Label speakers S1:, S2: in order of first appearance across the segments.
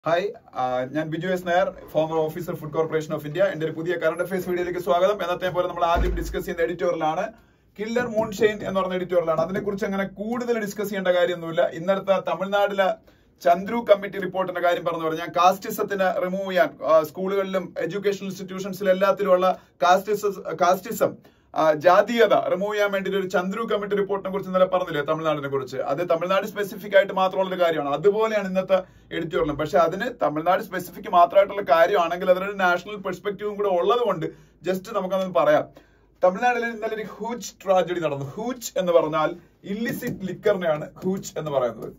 S1: Hi, ഞാൻ Biju S Nair, former officer food corporation of India. എന്റെ ഒരു പുതിയ കറണ്ട് അഫയേഴ്സ് വീഡിയോയിലേക്ക് സ്വാഗതം. എന്നത്തെ പോലെ നമ്മൾ ആദ്യം ഡിസ്കസ് ചെയ്യുന്ന എഡിറ്റോറിയലാണ്, കില്ലർ മൂൺഷൈൻ എന്ന് പറഞ്ഞ എഡിറ്റോറിയലാണ്. അതിനെക്കുറിച്ച് അങ്ങനെ കൂടുതൽ ഡിസ്കസ് ചെയ്യേണ്ട കാര്യമൊന്നുമില്ല. ഇന്നലത്തെ തമിഴ്നാട്ടിലെ ചന്ദ്രു കമ്മിറ്റി റിപ്പോർട്ടിന്റെ കാര്യം പറഞ്ഞു ഞാൻ കാസ്റ്റിസത്തിന് റിമൂവ് ചെയ്യാൻ സ്കൂളുകളിലും എഡ്യൂക്കേഷണൽ ഇൻസ്റ്റിറ്റ്യൂഷൻസിലും എല്ലാത്തിലുമുള്ള കാസ്റ്റിസം ജാതീയത റിമൂവ് ചെയ്യാൻ വേണ്ടി ഒരു ചന്ദ്രു കമ്മിറ്റി റിപ്പോർട്ടിനെ കുറിച്ച് ഇന്നലെ പറഞ്ഞില്ലേ തമിഴ്നാടിനെ കുറിച്ച്. അത് തമിഴ്നാട് സ്പെസിഫിക് ആയിട്ട് മാത്രമുള്ള ഒരു കാര്യമാണ്. അതുപോലെയാണ് ഇന്നത്തെ എഡിറ്റോറിയലും. പക്ഷെ അതിന് തമിഴ്നാട് സ്പെസിഫിക് മാത്രമായിട്ടുള്ള കാര്യമാണെങ്കിൽ അതിനൊരു നാഷണൽ പെർസ്പെക്റ്റീവും കൂടെ ഉള്ളത് കൊണ്ട് ജസ്റ്റ് നമുക്കതൊന്ന് പറയാം. തമിഴ്നാട്ടിൽ ഇന്നലെ ഒരു ഹൂച്ച് ട്രാജഡി നടന്നു. ഹൂച്ച് എന്ന് പറഞ്ഞാൽ ഇല്ലിസിറ്റ് ലിക്കറിനെയാണ് ഹൂച്ച് എന്ന് പറയുന്നത്.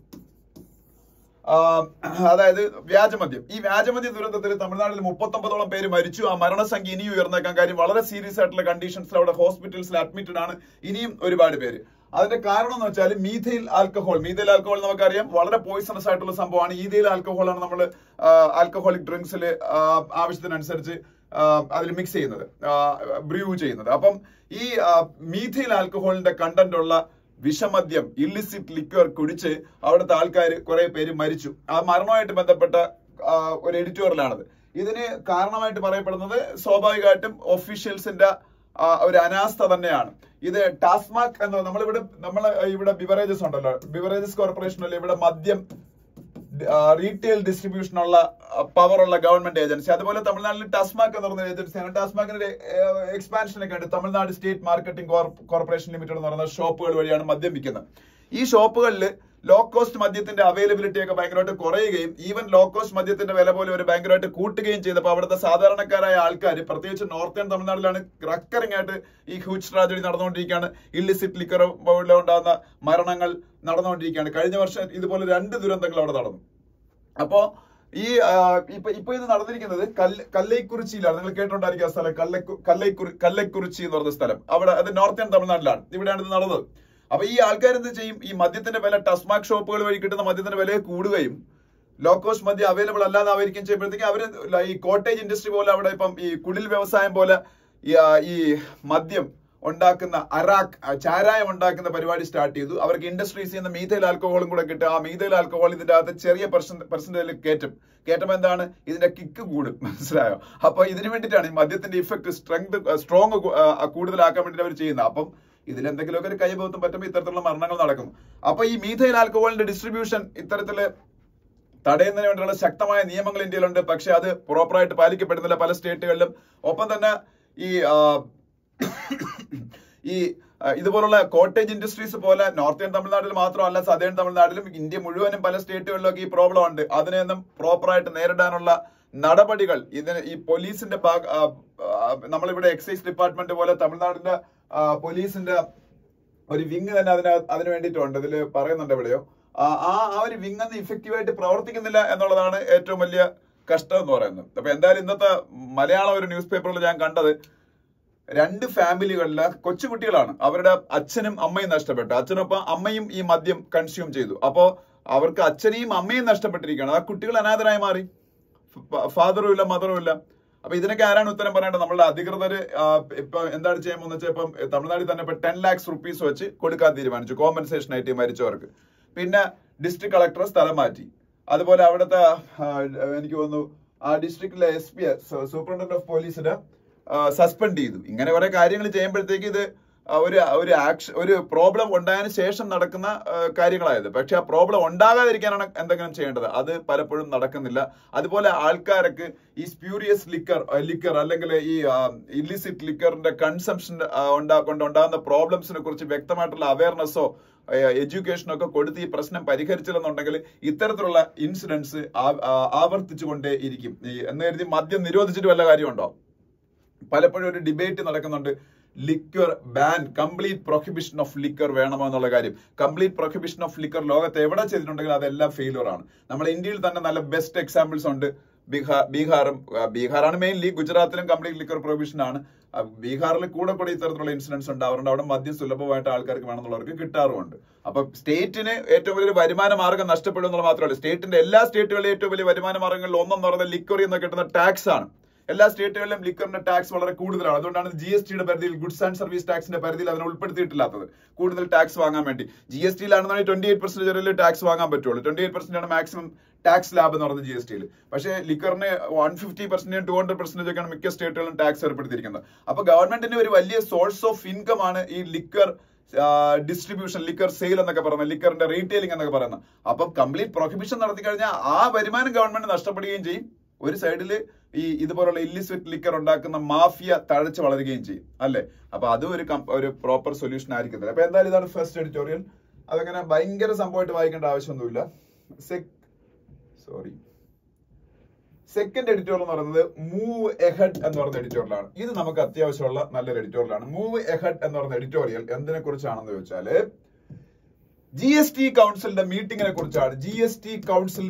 S1: അതായത് വ്യാജമദ്യം. ഈ വ്യാജമദ്യ ദുരന്തത്തിൽ തമിഴ്നാട്ടിൽ 39ഓളം പേര് മരിച്ചു. ആ മരണസംഖ്യ ഇനിയും ഉയർന്നേക്കാൻ കാര്യം വളരെ സീരിയസ് ആയിട്ടുള്ള കണ്ടീഷൻസിൽ അവിടെ ഹോസ്പിറ്റൽസിൽ അഡ്മിറ്റഡ് ആണ് ഇനിയും ഒരുപാട് പേര്. അതിന്റെ കാരണം എന്ന് വെച്ചാൽ മീഥൈൽ ആൽക്കഹോൾ നമുക്കറിയാം വളരെ പോയിസണസ് ആയിട്ടുള്ള സംഭവമാണ്. ഈഥൈൽ ആൽക്കഹോളാണ് നമ്മൾ ആൽക്കഹോളിക് ഡ്രിങ്ക്സിൽ ആവശ്യത്തിനനുസരിച്ച് അതിൽ മിക്സ് ചെയ്യുന്നത്, ബ്രൂ ചെയ്യുന്നത്. അപ്പം ഈ മീഥൈൽ ആൽക്കഹോളിന്റെ കണ്ടന്റ് ഉള്ള വിഷമദ്യം, ഇല്ലിസിറ്റ് ലിക്വർ കുടിച്ച് അവിടുത്തെ ആൾക്കാർ കുറെ പേര് മരിച്ചു. ആ മരണവുമായിട്ട് ബന്ധപ്പെട്ട ഒരു എഡിറ്റോറിയലാണത്. ഇതിന് കാരണമായിട്ട് പറയപ്പെടുന്നത് സ്വാഭാവികമായിട്ടും ഒഫീഷ്യൽസിന്റെ ഒരു അനാസ്ഥ തന്നെയാണ്. ഇത് ടാസ്മാക് എന്ന നമ്മളിവിടെ ബിവറേജസ് ഉണ്ടല്ലോ, ബിവറേജസ് കോർപ്പറേഷനല്ലേ ഇവിടെ മദ്യം റീറ്റെയിൽ ഡിസ്ട്രിബ്യൂഷനുള്ള പവറുള്ള ഗവൺമെന്റ് ഏജൻസി. അതുപോലെ തമിഴ്നാട്ടിൽ ടാസ്മാക് എന്ന് പറയുന്ന ഏജൻസിയാണ്. ടാസ്മാകിന്റെ എക്സ്പാൻഷൻ ഒക്കെ ഉണ്ട്. Tamil Nadu state marketing corporation limited എന്ന് പറയുന്ന ഷോപ്പുകൾ വഴിയാണ് മദ്യം വിൽക്കുന്നത്. ഈ ഷോപ്പുകളിൽ ലോ കോസ്റ്റ് മദ്യത്തിന്റെ അവൈലബിലിറ്റി ഒക്കെ ഭയങ്കരമായിട്ട് കുറയുകയും ഈവൻ ലോ കോസ്റ്റ് മദ്യത്തിന്റെ വില പോലും ഒരു ഭയങ്കരമായിട്ട് കൂട്ടുകയും ചെയ്തപ്പോൾ അവിടുത്തെ സാധാരണക്കാരായ ആൾക്കാർ, പ്രത്യേകിച്ച് നോർത്തേൺ തമിഴ്നാട്ടിലാണ് റക്കറിംഗ് ആയിട്ട് ഈ ഹ്യൂജ് ട്രാജഡി നടന്നുകൊണ്ടിരിക്കുകയാണ്. ഇല്ലിസിറ്റ് ലിക്കർ ഉണ്ടാകുന്ന മരണങ്ങൾ നടന്നുകൊണ്ടിരിക്കുകയാണ്. കഴിഞ്ഞ വർഷം ഇതുപോലെ 2 ദുരന്തങ്ങൾ അവിടെ നടന്നു. അപ്പോ ഈ ഇപ്പൊ ഇത് നടന്നിരിക്കുന്നത് കല്ലൈക്കുറിച്ചിയിലാണ്. നിങ്ങൾ കേട്ടോണ്ടായിരിക്കും ആ സ്ഥലം, കല്ലൈക്കുറിച്ചി എന്ന് പറഞ്ഞ സ്ഥലം. അവിടെ അത് നോർത്തേൺ തമിഴ്നാട്ടിലാണ്. ഇവിടെയാണ് ഇത് നടന്നത്. അപ്പൊ ഈ ആൾക്കാർ എന്ത് ചെയ്യും? ഈ മദ്യത്തിന്റെ വില, ടസ്മാക് ഷോപ്പുകൾ വഴി കിട്ടുന്ന മദ്യത്തിന്റെ വില കൂടുകയും ലോ കോസ്റ്റ് മദ്യം അവൈലബിൾ അല്ലാതായിരിക്കും ചെയ്യുമ്പോഴത്തേക്ക് അവര് ഈ കോട്ടേജ് ഇൻഡസ്ട്രി പോലെ അവിടെ ഇപ്പം ഈ കുടിൽ വ്യവസായം പോലെ ഈ മദ്യം ഉണ്ടാക്കുന്ന ചാരായം ഉണ്ടാക്കുന്ന പരിപാടി സ്റ്റാർട്ട് ചെയ്തു. അവർക്ക് ഇൻഡസ്ട്രീസ് ചെയ്യുന്ന മീഥൈൽ ആൽക്കഹോളും കൂടെ കിട്ടും. ആ മീഥൈൽ ആൽക്കഹോൾ ഇതിന്റെ അകത്ത് ചെറിയ പെർസെന്റേജിൽ കയറ്റുമ്പോൾ എന്താണ് ഇതിന്റെ കിക്ക് കൂടും, മനസ്സിലായോ? അപ്പൊ ഇതിനു വേണ്ടിയിട്ടാണ് ഈ മദ്യത്തിന്റെ ഇഫക്ട് സ്ട്രോങ് കൂടുതലാക്കാൻ വേണ്ടിയിട്ട് അവർ ചെയ്യുന്നത്. അപ്പം ഇതിലെന്തെങ്കിലുമൊക്കെ ഒരു കൈബോധം പറ്റുമ്പോൾ ഇത്തരത്തിലുള്ള മരണങ്ങൾ നടക്കുന്നു. അപ്പൊ ഈ മീഥൈൽ ആൽക്കഹോളിന്റെ ഡിസ്ട്രിബ്യൂഷൻ ഇത്തരത്തില് തടയുന്നതിന് വേണ്ടിയുള്ള ശക്തമായ നിയമങ്ങൾ ഇന്ത്യയിലുണ്ട്. പക്ഷെ അത് പ്രോപ്പറായിട്ട് പാലിക്കപ്പെടുന്നില്ല പല സ്റ്റേറ്റുകളിലും. ഒപ്പം തന്നെ ഈ ഇതുപോലുള്ള കോട്ടേജ് ഇൻഡസ്ട്രീസ് പോലെ നോർത്തേൺ തമിഴ്നാട്ടിൽ മാത്രമല്ല, സദേൺ തമിഴ്നാട്ടിലും ഇന്ത്യ മുഴുവനും പല സ്റ്റേറ്റുകളിലൊക്കെ ഈ പ്രോബ്ലം ഉണ്ട്. അതിനെയൊന്നും പ്രോപ്പറായിട്ട് നേരിടാനുള്ള നടപടികൾ ഈ പോലീസിന്റെ നമ്മളിവിടെ എക്സൈസ് ഡിപ്പാർട്ട്മെന്റ് പോലെ തമിഴ്നാടിന്റെ പോലീസിന്റെ ഒരു വിങ് തന്നെ അതിന് വേണ്ടിയിട്ടുണ്ട്. ഇതിൽ പറയുന്നുണ്ട് എവിടെയോ. ആ ഒരു വിങ് ഒന്നും ഇഫക്റ്റീവായിട്ട് പ്രവർത്തിക്കുന്നില്ല എന്നുള്ളതാണ് ഏറ്റവും വലിയ കഷ്ടം എന്ന് പറയുന്നത്. അപ്പൊ എന്തായാലും ഇന്നത്തെ മലയാളം ഒരു ന്യൂസ് പേപ്പറിൽ ഞാൻ കണ്ടത് 2 ഫാമിലികളിലെ കൊച്ചുകുട്ടികളാണ്. അവരുടെ അച്ഛനും അമ്മയും നഷ്ടപ്പെട്ടു. അച്ഛനൊപ്പം അമ്മയും ഈ മദ്യം കൺസ്യൂം ചെയ്തു. അപ്പോ അവർക്ക് അച്ഛനെയും അമ്മയും നഷ്ടപ്പെട്ടിരിക്കുകയാണ്. ആ കുട്ടികൾ അനാഥരായി മാറി. ഫാദറും ഇല്ല, മദറും ഇല്ല. അപ്പൊ ഇതിനൊക്കെ ആരാണ് ഉത്തരം പറയേണ്ടത്? നമ്മളുടെ അധികൃതർ ഇപ്പൊ എന്താണ് ചെയ്യാൻ പോകുന്നത് വെച്ചാൽ ഇപ്പം തമിഴ്നാട്ടിൽ തന്നെ ഇപ്പൊ 10 lakhs rupees വെച്ച് കൊടുക്കാൻ തീരുമാനിച്ചു കോമ്പൻസേഷൻ ആയിട്ട് മരിച്ചവർക്ക്. പിന്നെ ഡിസ്ട്രിക്ട് കളക്ടർ സ്ഥലം മാറ്റി. അതുപോലെ അവിടുത്തെ എനിക്ക് തോന്നുന്നു ആ ഡിസ്ട്രിക്റ്റിലെ SP സൂപ്രണ്ടന്റ് ഓഫ് പോലീസിനെ സസ്പെൻഡ് ചെയ്തു. ഇങ്ങനെ കുറെ കാര്യങ്ങൾ ചെയ്യുമ്പോഴത്തേക്ക് ഇത് ഒരു പ്രോബ്ലം ഉണ്ടായതിനു ശേഷം നടക്കുന്ന കാര്യങ്ങളായത്. പക്ഷെ ആ പ്രോബ്ലം ഉണ്ടാകാതിരിക്കാനാണ് എന്തെങ്കിലും ചെയ്യേണ്ടത്. അത് പലപ്പോഴും നടക്കുന്നില്ല. അതുപോലെ ആൾക്കാർക്ക് ഈ സ്പ്യൂരിയസ് ലിക്കർ അല്ലെങ്കിൽ ഈ ഇല്ലിസിറ്റ് ലിക്കറിന്റെ കൺസംഷൻ കൊണ്ടുണ്ടാകുന്ന പ്രോബ്ലംസിനെ കുറിച്ച് വ്യക്തമായിട്ടുള്ള അവയർനെസ്സോ എഡ്യൂക്കേഷനോ ഒക്കെ കൊടുത്ത് ഈ പ്രശ്നം പരിഹരിച്ചില്ലെന്നുണ്ടെങ്കിൽ ഇത്തരത്തിലുള്ള ഇൻസിഡൻസ് ആവർത്തിച്ചു കൊണ്ടേ ഇരിക്കും. എന്ന് കരുതി മദ്യം നിരോധിച്ചിട്ട് വല്ല കാര്യമുണ്ടോ? പലപ്പോഴും ഒരു ഡിബേറ്റ് നടക്കുന്നുണ്ട്, liquor ban, complete prohibition of liquor വേണമോ എന്നുള്ള കാര്യം. കംപ്ലീറ്റ് പ്രൊഹിബിഷൻ ഓഫ് ലിക്വർ ലോകത്ത് എവിടെ ചെയ്തിട്ടുണ്ടെങ്കിൽ അതെല്ലാം ഫെയിലിയർ ആണ്. നമ്മുടെ ഇന്ത്യയിൽ തന്നെ നല്ല ബെസ്റ്റ് എക്സാമ്പിൾസ് ഉണ്ട്. ബീഹാറാണ് മെയിൻലി. ഗുജറാത്തിലും കംപ്ലീറ്റ് ലിക്വർ പ്രൊഹിബിഷൻ ആണ്. ബീഹാറിൽ കൂടെ ഇത്തരത്തിലുള്ള ഇൻസിഡൻസ് ഉണ്ടാവാറുണ്ട്. അവിടെ മദ്യം സുലഭമായിട്ട് ആൾക്കാർക്ക് വേണമെന്നുള്ളവർക്ക് കിട്ടാറുമുണ്ട്. അപ്പൊ സ്റ്റേറ്റിന് ഏറ്റവും വലിയൊരു വരുമാന മാർഗം നഷ്ടപ്പെടും എന്നുള്ളത് മാത്രമല്ല, എല്ലാ സ്റ്റേറ്റുകളിലെ ഏറ്റവും വലിയ വരുമാന മാർഗങ്ങളിൽ ഒന്നെന്ന് പറയുന്നത് ലിക്വറിൽ നിന്ന് കിട്ടുന്ന ടാക്സ് ആണ്. എല്ലാ സ്റ്റേറ്റുകളിലും ലിക്കറിന്റെ ടാക്സ് വളരെ കൂടുതലാണ്. അതുകൊണ്ടാണ് GSTയുടെ പരിധിയിൽ, ഗുഡ്സ് ആൻഡ് സർവീസ് ടാക്സിന്റെ പരിധിയിൽ അതിനെ ഉൾപ്പെടുത്തിയിട്ടില്ലാത്തത്. കൂടുതൽ ടാക്സ് വാങ്ങാൻ വേണ്ടി. GSTയിലാണെന്നുണ്ടെങ്കിൽ 28% വരെ ടാക്സ് വാങ്ങാൻ പറ്റുള്ളൂ. 28% ആണ് മാക്സിമം ടാക്സ് ലാബ് എന്ന് പറയുന്നത് GSTയിൽ. പക്ഷേ ലിക്കറിന് 150%, 200% ഒക്കെയാണ് മിക്ക സ്റ്റേറ്റുകളും ടാക്സ് ഏർപ്പെടുത്തിയിരിക്കുന്നത്. അപ്പൊ ഗവൺമെന്റിന് ഒരു വലിയ സോഴ്സ് ഓഫ് ഇൻകം ആണ് ഈ ലിക്കർ ഡിസ്ട്രിബ്യൂഷൻ, ലിക്കർ സെയിൽ എന്നൊക്കെ പറയുന്നത്, ലിക്കറിന്റെ റീറ്റെയിലിംഗ് എന്നൊക്കെ പറയുന്നത്. അപ്പം കംപ്ലീറ്റ് പ്രൊഹിബിഷൻ നടത്തി കഴിഞ്ഞാൽ ആ വരുമാനം ഗവൺമെന്റ് നഷ്ടപ്പെടുകയും ചെയ്യും. ഒരു സൈഡില് ഈ ഇതുപോലുള്ള ഇല്ലിസിറ്റ് ലിക്കർ ഉണ്ടാക്കുന്ന മാഫിയ തഴച്ച് വളരുകയും ചെയ്യും, അല്ലെ? അപ്പൊ അതും ഒരു പ്രോപ്പർ സൊല്യൂഷൻ ആയിരിക്കത്തില്ല. അപ്പൊ എന്തായാലും ഇതാണ് ഫസ്റ്റ് എഡിറ്റോറിയൽ. അതങ്ങനെ ഭയങ്കര സംഭവമായിട്ട് വായിക്കേണ്ട ആവശ്യമൊന്നുമില്ല. സെക്കൻഡ് എഡിറ്റോറിയൽ എന്ന് പറയുന്നത് മൂവ് എഹെഡ് എന്ന് പറയുന്ന എഡിറ്റോറിയലാണ്. ഇത് നമുക്ക് അത്യാവശ്യമുള്ള നല്ലൊരു എഡിറ്റോറിയലാണ്. മൂവ് എഹെഡ് എന്ന് പറയുന്ന എഡിറ്റോറിയൽ എന്തിനെ കുറിച്ചാണെന്ന് ചോദിച്ചാല് GST കൗൺസിലിന്റെ മീറ്റിംഗിനെ കുറിച്ചാണ്. GST കൗൺസിൽ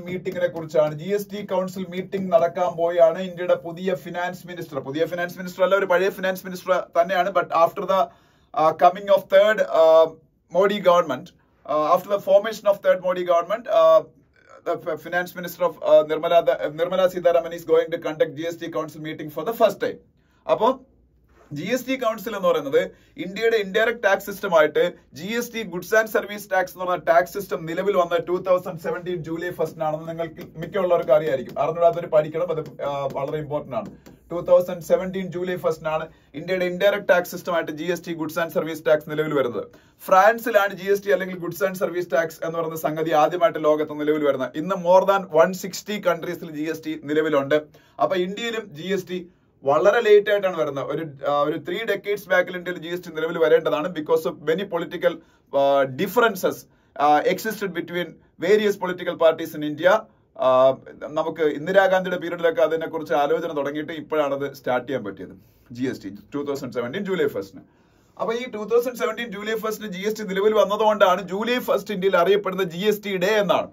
S1: മീറ്റിംഗ് നടക്കാൻ പോയാണ്. ഇന്ത്യയുടെ പുതിയ ഫിനാൻസ് മിനിസ്റ്റർ അല്ല, ഒരു പഴയ ഫിനാൻസ് മിനിസ്റ്റർ തന്നെയാണ്. But after the coming of third Modi government, after the formation of third Modi government, the finance minister of Nirmala Sitharaman is going to conduct GST council meeting for the first time. അപ്പോൾ GST council എന്ന് പറയുന്നത് ഇന്ത്യയുടെ indirect tax system ആയിട്ട് GST goods and service tax എന്ന് പറയുന്ന tax system നിലവിൽ വന്ന 2017 July 1 ആണെന്ന് നിങ്ങൾക്ക് മിക്കുള്ളവർക്ക് അറിയായിരിക്കും. അറിഞ്ഞാൽ പഠിക്കണം, അത് വളരെ ഇമ്പോർട്ടന്റ് ആണ്. 2017 ജൂലൈ 1 ആണ് ഇന്ത്യയുടെ ഇൻഡയറക്ട് ടാക്സ് സിസ്റ്റം ആയിട്ട് GST goods and service tax നിലവിൽ വരുന്നത്. ഫ്രാൻസിലാണ് GST അല്ലെങ്കിൽ ഗുഡ്സ് ആൻഡ് സർവീസ് ടാക്സ് എന്ന് പറയുന്ന സംഗതി ആദ്യമായിട്ട് ലോകത്ത് നിലവിൽ വരുന്നത്. ഇന്ന് മോർ ദാൻ 160 കൺട്രീസിൽ GST നിലവിലുണ്ട്. അപ്പൊ ഇന്ത്യയിലും GST വളരെ ലേറ്റ് ആയിട്ടാണ് വരുന്നത്. ഒരു 3 decades ബാക്കിൽ ഇന്ത്യയിൽ GST നിലവിൽ വരേണ്ടതാണ്. Because of many political differences existed between various political parties in India. നമുക്ക് ഇന്ദിരാഗാന്ധിയുടെ പീരീഡിലൊക്കെ അതിനെക്കുറിച്ച് ആലോചന തുടങ്ങിയിട്ട് ഇപ്പോഴാണ് അത് സ്റ്റാർട്ട് ചെയ്യാൻ പറ്റിയത്. GST 2017 July 1. അപ്പൊ ഈ 2017 ജൂലൈ 1 GST നിലവിൽ വന്നതുകൊണ്ടാണ് ജൂലൈ 1 ഇന്ത്യയിൽ അറിയപ്പെടുന്നത് GST ഡേ എന്നാണ്.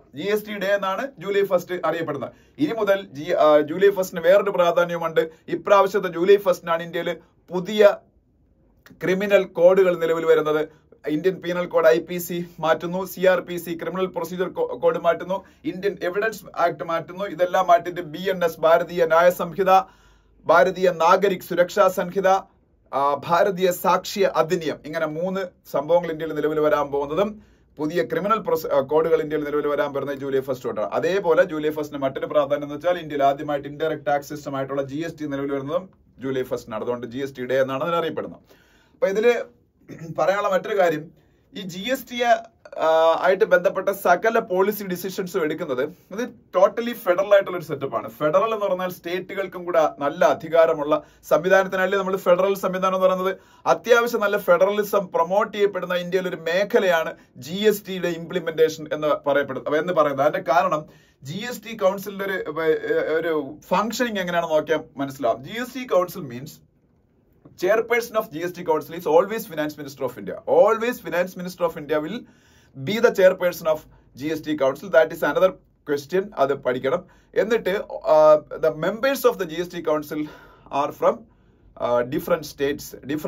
S1: ജൂലൈ 1 അറിയപ്പെടുന്നത്. ഇനി മുതൽ ജൂലൈ 1 വേറൊരു പ്രാധാന്യമുണ്ട്. ഇപ്രാവശ്യത്തെ ജൂലൈ 1 ഇന്ത്യയിൽ പുതിയ ക്രിമിനൽ കോഡുകൾ നിലവിൽ വരുന്നത്. ഇന്ത്യൻ പീനൽ കോഡ് IPC മാറ്റുന്നു, CRPC ക്രിമിനൽ പ്രൊസീജിയർ കോഡ് മാറ്റുന്നു, ഇന്ത്യൻ എവിഡൻസ് ആക്ട് മാറ്റുന്നു. ഇതെല്ലാം മാറ്റിയിട്ട് BNS ഭാരതീയ ന്യായ സംഹിത, ഭാരതീയ നാഗരിക് സുരക്ഷാ സംഹിത, ഭാരതീയ സാക്ഷ്യ അധിനിയം, ഇങ്ങനെ 3 സംഭവങ്ങൾ ഇന്ത്യയിൽ നിലവിൽ വരാൻ പോകുന്നതും പുതിയ ക്രിമിനൽ കോഡുകൾ ഇന്ത്യയിൽ നിലവിൽ വരാൻ വരുന്നത് ജൂലൈ 1 തൊട്ടാണ്. അതേപോലെ ജൂലൈ 1 മറ്റൊരു പ്രാധാന്യം എന്ന് വെച്ചാൽ ഇന്ത്യയിൽ ആദ്യമായിട്ട് ഇൻഡയറക്ട് ടാക്സ് സിസ്റ്റം ആയിട്ടുള്ള GST നിലവിൽ വരുന്നതും ജൂലൈ 1 അതുകൊണ്ട് GST ഡേ എന്നാണ് അതിന് അറിയപ്പെടുന്നത്. അപ്പൊ ഇതില് പറയാനുള്ള മറ്റൊരു കാര്യം, ഈ GST ആയിട്ട് ബന്ധപ്പെട്ട സകല പോളിസി ഡിസിഷൻസും എടുക്കുന്നത് ഇത് ടോട്ടലി ഫെഡറൽ ആയിട്ടുള്ള ഒരു സെറ്റപ്പാണ്. ഫെഡറൽ എന്ന് പറഞ്ഞാൽ സ്റ്റേറ്റുകൾക്കും കൂടെ നല്ല അധികാരമുള്ള സംവിധാനത്തിനല്ലേ നമ്മൾ ഫെഡറൽ സംവിധാനം എന്ന് പറയുന്നത്. അത്യാവശ്യം നല്ല ഫെഡറലിസം പ്രൊമോട്ട് ചെയ്യപ്പെടുന്ന ഇന്ത്യയിൽ ഒരു മേഖലയാണ് GSTയുടെ ഇംപ്ലിമെന്റേഷൻ എന്ന് പറയുന്നത്. അതിന്റെ കാരണം GST കൗൺസിലിന്റെ ഒരു ഫംഗ്ഷനിങ് എങ്ങനെയാണെന്ന് നോക്കിയാൽ മനസ്സിലാവും. GST council means chairperson of GST council is always finance minister of India. Always finance minister of India will be the chairperson of GST council. That is another question. Adu padikkanam. Ennittu the members of the GST council are from different states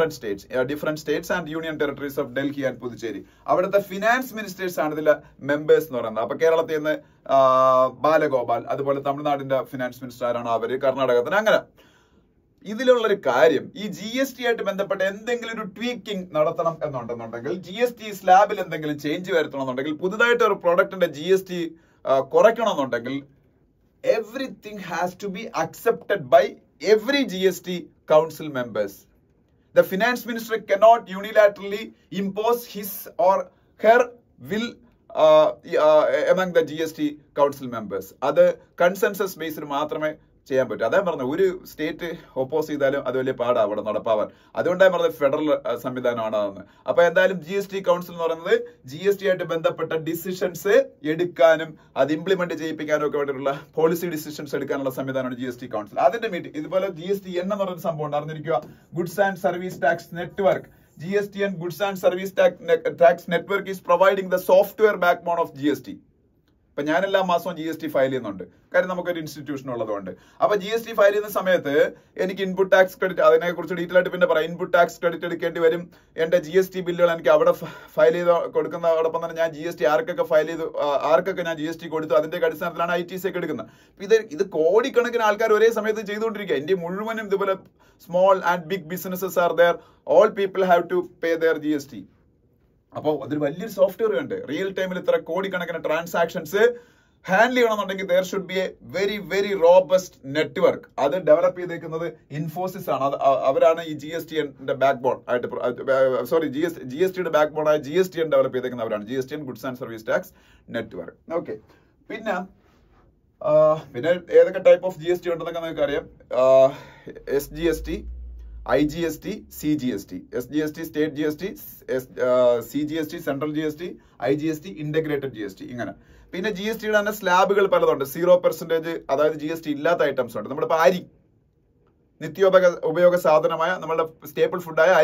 S1: and union territories of Delhi and Puducherry. Avaduthe finance ministers aanu idile members nu parayunnathu. Appo Keralathil ninnu Balagopal, adupole Tamil Nadinte finance minister aanu avaru, Karnatakathil angane. ഇതിലുള്ളൊരു കാര്യം, ഈ GST ആയിട്ട് ബന്ധപ്പെട്ട എന്തെങ്കിലും ഒരു tweaking നടത്തണം എന്നുണ്ടെന്നുണ്ടെങ്കിൽ, GST സ്ലാബിൽ എന്തെങ്കിലും change വരുത്തണമെന്നുണ്ടെങ്കിൽ, പുതുതായിട്ട് ഒരു പ്രൊഡക്റ്റിന്റെ GST കുറയ്ക്കണമെന്നുണ്ടെങ്കിൽ, everything has to be accepted by every GST council members. The finance minister cannot unilaterally impose his or her will among the GST council members. അത് കൺസെൻസസ് ബേസിൽ മാത്രമേ ചെയ്യാൻ പറ്റും. അതേ പറഞ്ഞു, ഒരു സ്റ്റേറ്റ് ഒപ്പോസ് ചെയ്താലും അത് വലിയ പാടാണ് അവിടെ നടപ്പാവാൻ. അതുകൊണ്ടാണ് പറഞ്ഞത് ഫെഡറൽ സംവിധാനമാണ് അതെന്ന്. അപ്പൊ എന്തായാലും GST കൗൺസിൽ എന്ന് പറയുന്നത് GST ആയിട്ട് ബന്ധപ്പെട്ട ഡിസിഷൻസ് എടുക്കാനും അത് ഇംപ്ലിമെന്റ് ചെയ്യിപ്പിക്കാനും ഒക്കെ വേണ്ടിയിട്ടുള്ള പോളിസി ഡിസിഷൻസ് എടുക്കാനുള്ള സംവിധാനമാണ് GST കൗൺസിൽ. അതിന്റെ മീറ്റിംഗ് ഇതുപോലെ GSTN എന്ന് പറയുന്ന സംഭവം അറിഞ്ഞിരിക്കുക. Goods and service tax network. Goods and Service Tax Network is providing the software backbone of GST. ഇപ്പൊ ഞാൻ എല്ലാ മാസവും GST ഫയൽ ചെയ്യുന്നുണ്ട്, കാര്യം നമുക്കൊരു ഇൻസ്റ്റിറ്റ്യൂഷൻ ഉള്ളതുകൊണ്ട്. അപ്പൊ GST ഫയൽ ചെയ്യുന്ന സമയത്ത് എനിക്ക് ഇൻപുട്ട് ടാക്സ് ക്രെഡിറ്റ്, അതിനെ കുറിച്ച് ഡീറ്റെയിൽ ആയിട്ട് പിന്നെ പറയാം. ഇൻപുട്ട് ടാക്സ് ക്രെഡിറ്റ് എടുക്കേണ്ടി വരും. എന്റെ GST ബില്ലുകൾ എനിക്ക് അവിടെ ഫയൽ ചെയ്ത് കൊടുക്കുന്നതോടൊപ്പം തന്നെ ഞാൻ GST ആർക്കൊക്കെ ഫയൽ ചെയ്തു, ആർക്കൊക്കെ ഞാൻ GST കൊടുത്തു, അതിന്റെ അടിസ്ഥാനത്തിലാണ് ITC ഒക്കെ എടുക്കുന്നത്. ഇത് കോടിക്കണക്കിന് ആൾക്കാർ ഒരേ സമയത്ത് ചെയ്തുകൊണ്ടിരിക്കുക. ഇന്ത്യ മുഴുവനും ഇതുപോലെ small and big businesses are there. All people have to pay their GST. അപ്പോൾ അതൊരു വലിയൊരു സോഫ്റ്റ്വെയർ ഉണ്ട്. റിയൽ ടൈമിൽ ഇത്ര കോടിക്കണക്കിന് ട്രാൻസാക്ഷൻസ് ഹാൻഡിൽ ചെയ്യണമെന്നുണ്ടെങ്കിൽ there should be a very very robust network. അത് ഡെവലപ്പ് ചെയ്തേക്കുന്നത് ഇൻഫോസിസ് ആണ്. അവരാണ് ഈ GSTന്റെ ബാക്ക് ബോൺ ആയിട്ട്, സോറി GSTയുടെ ബാക്ക് ബോൺ ആയ GSTN ഡെവലപ്പ് ചെയ്തേക്കുന്നവരാണ്, GSTN goods and service tax network. Okay, പിന്നെ ഏതൊക്കെ ടൈപ്പ് ഓഫ് GST ഉണ്ടെന്നൊക്കെ നിങ്ങൾക്ക് അറിയാം. SGST, IGST, CGST. SGST state GST, CGST central GST, IGST integrated GST. ഇങ്ങനെ പിന്നെ GSTയുടെ തന്നെ സ്ലാബുകൾ പലതുണ്ട്. 0% അതായത് GST ഇല്ലാത്ത ഐറ്റംസ് ഉണ്ട്. നമ്മളിപ്പോ അരി, ഉപയോഗ സാധനമായ നമ്മളുടെ സ്റ്റേപ്പിൾ ഫുഡായ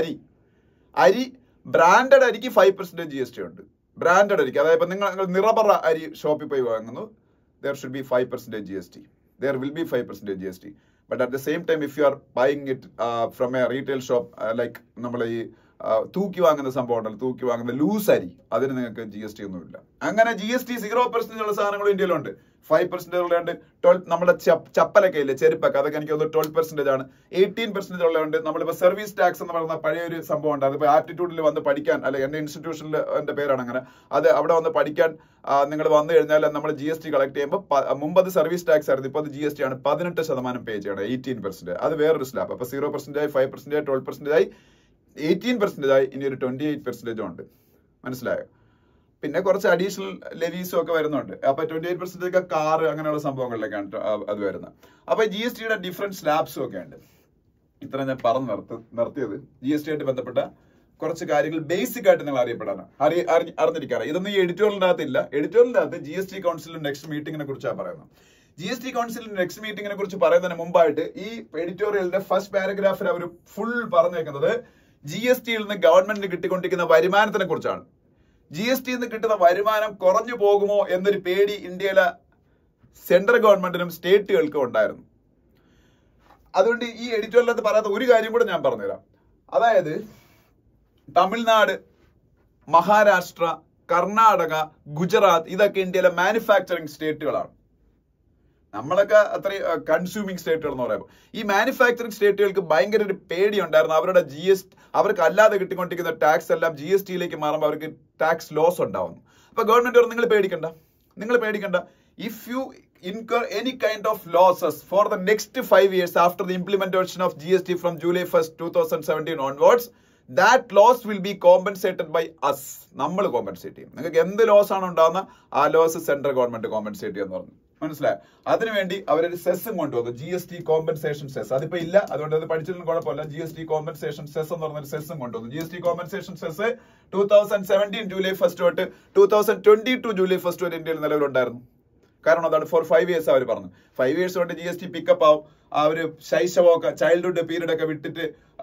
S1: അരി ബ്രാൻഡഡ് അരിക്ക് 5% GST ഉണ്ട്. ബ്രാൻഡഡ് അരിക്ക്, അതായത് ഇപ്പൊ നിങ്ങൾ നിറപറ അരി ഷോപ്പിൽ പോയി വാങ്ങുന്നു, there should be 5% GST. There will be 5% GST. But at the same time, if you are buying it from a retail shop, like നമ്മൾ ഈ തൂക്കി വാങ്ങുന്ന സംഭവം ഉണ്ടല്ലോ, തൂക്കി വാങ്ങുന്ന ലൂസ് അരി, അതിന് നിങ്ങൾക്ക് GST ഒന്നുമില്ല. അങ്ങനെ GST 0% ഉള്ള സാധനങ്ങൾ ഇന്ത്യയിലുണ്ട്. 5% ഉള്ളതുണ്ട്. നമ്മുടെ ചപ്പലൊക്കെ ഇല്ലേ, ചെരുപ്പൊക്കെ, അതൊക്കെ എനിക്ക് തോന്നുന്നു 12% ആണ്. 18% ഉള്ളതുണ്ട്. നമ്മളിപ്പോ സർവീസ് ടാക്സ് എന്ന് പറയുന്ന പഴയൊരു സംഭവം ഉണ്ട്. അതിപ്പോ ആപ്റ്റിറ്റ്യൂഡിൽ വന്ന് പഠിക്കാൻ, അല്ലെ എന്റെ ഇൻസ്റ്റിറ്റ്യൂഷനിൽ എന്റെ പേരാണ് അങ്ങനെ, അത് അവിടെ വന്ന് പഠിക്കാൻ നിങ്ങൾ വന്നു കഴിഞ്ഞാൽ നമ്മൾ GST കളക്ട് ചെയ്യുമ്പോൾ മുമ്പ് അത് സർവീസ് ടാക്സ് ആയിരുന്നു, ഇപ്പൊ അത് GST ആണ്. 18% പേ ചെയ്യണം. 18%, അത് വേറൊരു സ്ലാബ്. അപ്പൊ 0% ആയി, 5% ആയി, 12% ആയി, 18% ആയി, ഇനി ഒരു 28% ഉണ്ട്. മനസ്സിലായോ? പിന്നെ കുറച്ച് അഡീഷണൽ ലെവീസും ഒക്കെ വരുന്നുണ്ട്. അപ്പൊ 28% ഒക്കെ കാർ അങ്ങനെയുള്ള സംഭവങ്ങളിലേക്കാണ് അത് വരുന്നത്. അപ്പൊ GSTയുടെ ഡിഫറെന്റ് സ്ലാബ്സും ഒക്കെ ഉണ്ട്. ഇത്ര ഞാൻ പറഞ്ഞു നിർത്തിയത് GST ആയിട്ട് ബന്ധപ്പെട്ട കുറച്ച് കാര്യങ്ങൾ ബേസിക് ആയിട്ട് നിങ്ങൾ അറിഞ്ഞിരിക്കാറ്. ഇതൊന്നും ഈ എഡിറ്റോറിയലിന്റെ അകത്തില്ല. എഡിറ്റോറിയലിന്റെ അകത്ത് GST കൗൺസിലിന്റെ നെക്സ്റ്റ് മീറ്റിംഗിനെ കുറിച്ചാണ് പറയുന്നത്. GST കൗൺസിലിന്റെ നെക്സ്റ്റ് മീറ്റിംഗിനെ കുറിച്ച് പറയുന്നതിന് മുമ്പായിട്ട് ഈ എഡിറ്റോറിയലിന്റെ ഫസ്റ്റ് പാരഗ്രാഫിൽ അവർ ഫുൾ പറഞ്ഞേക്കുന്നത് GSTയിൽ നിന്ന് ഗവൺമെന്റിന് കിട്ടിക്കൊണ്ടിരിക്കുന്ന വരുമാനത്തിനെ കുറിച്ചാണ്. GSTയിൽ നിന്ന് കിട്ടുന്ന വരുമാനം കുറഞ്ഞു പോകുമോ എന്നൊരു പേടി ഇന്ത്യയിലെ സെൻട്രൽ ഗവൺമെന്റിനും സ്റ്റേറ്റുകൾക്കും ഉണ്ടായിരുന്നു. അതുകൊണ്ട് ഈ എഡിറ്റോറിയലിനകത്ത് പറയാത്ത ഒരു കാര്യം കൂടെ ഞാൻ പറഞ്ഞുതരാം. അതായത് തമിഴ്നാട്, മഹാരാഷ്ട്ര, കർണാടക, ഗുജറാത്ത് ഇതൊക്കെ ഇന്ത്യയിലെ മാനുഫാക്ചറിങ് സ്റ്റേറ്റുകളാണ്. നമ്മളൊക്കെ അത്രയും കൺസ്യൂമിങ് സ്റ്റേറ്റുകൾ എന്ന് പറയുമ്പോൾ ഈ മാനുഫാക്ചറിങ് സ്റ്റേറ്റുകൾക്ക് ഭയങ്കര ഒരു പേടി ഉണ്ടായിരുന്നു. അവരുടെ അവർക്ക് അല്ലാതെ കിട്ടിക്കൊണ്ടിരിക്കുന്ന ടാക്സ് എല്ലാം GSTയിലേക്ക് മാറുമ്പോൾ അവർക്ക് ടാക്സ് ലോസ് ഉണ്ടാവുന്നു. അപ്പൊ ഗവൺമെന്റ് പറഞ്ഞു, നിങ്ങൾ പേടിക്കണ്ട. If you incur any kind of losses for the next 5 years after the implementation of GST from July 1st, 2017 onwards, that loss will be compensated by us. നമ്മൾ compensate ചെയ്യും. നിങ്ങൾക്ക് എന്ത് loss ആണ് ഉണ്ടാകുന്ന ആ ലോസ് സെൻട്രൽ ഗവൺമെന്റ് കോമ്പൻസേറ്റ് ചെയ്യുമെന്ന് പറഞ്ഞു. മനസ്സിലായോ? അതിനുവേണ്ടി അവരൊരു സെസ്സും കൊണ്ടുവന്നു, GST കോമ്പൻസേഷൻ സെസ്. അതിപ്പോ ഇല്ല, അതുകൊണ്ട് അത് പഠിച്ചിട്ടും കുഴപ്പമില്ല. GST കോമ്പൻസേഷൻ സെസ് എന്ന് പറഞ്ഞൊരു സെസ്സും കൊണ്ടുവന്നു. GST കോമ്പൻസേഷൻ സെസ് 2017 ജൂലൈ 1 തൊട്ട് 2022 ജൂലൈ 1 വരെ ഇന്ത്യയിൽ നിലവിലുണ്ടായിരുന്നു. കാരണം അതാണ് ഫോർ 5 years അവർ പറഞ്ഞു. 5 years കൊണ്ട് GST പിക്കപ്പ് ആവും. ആ ഒരു ശൈശവമൊക്കെ, ചൈൽഡ്ഹുഡ് പീരീഡ് ഒക്കെ വിട്ടിട്ട്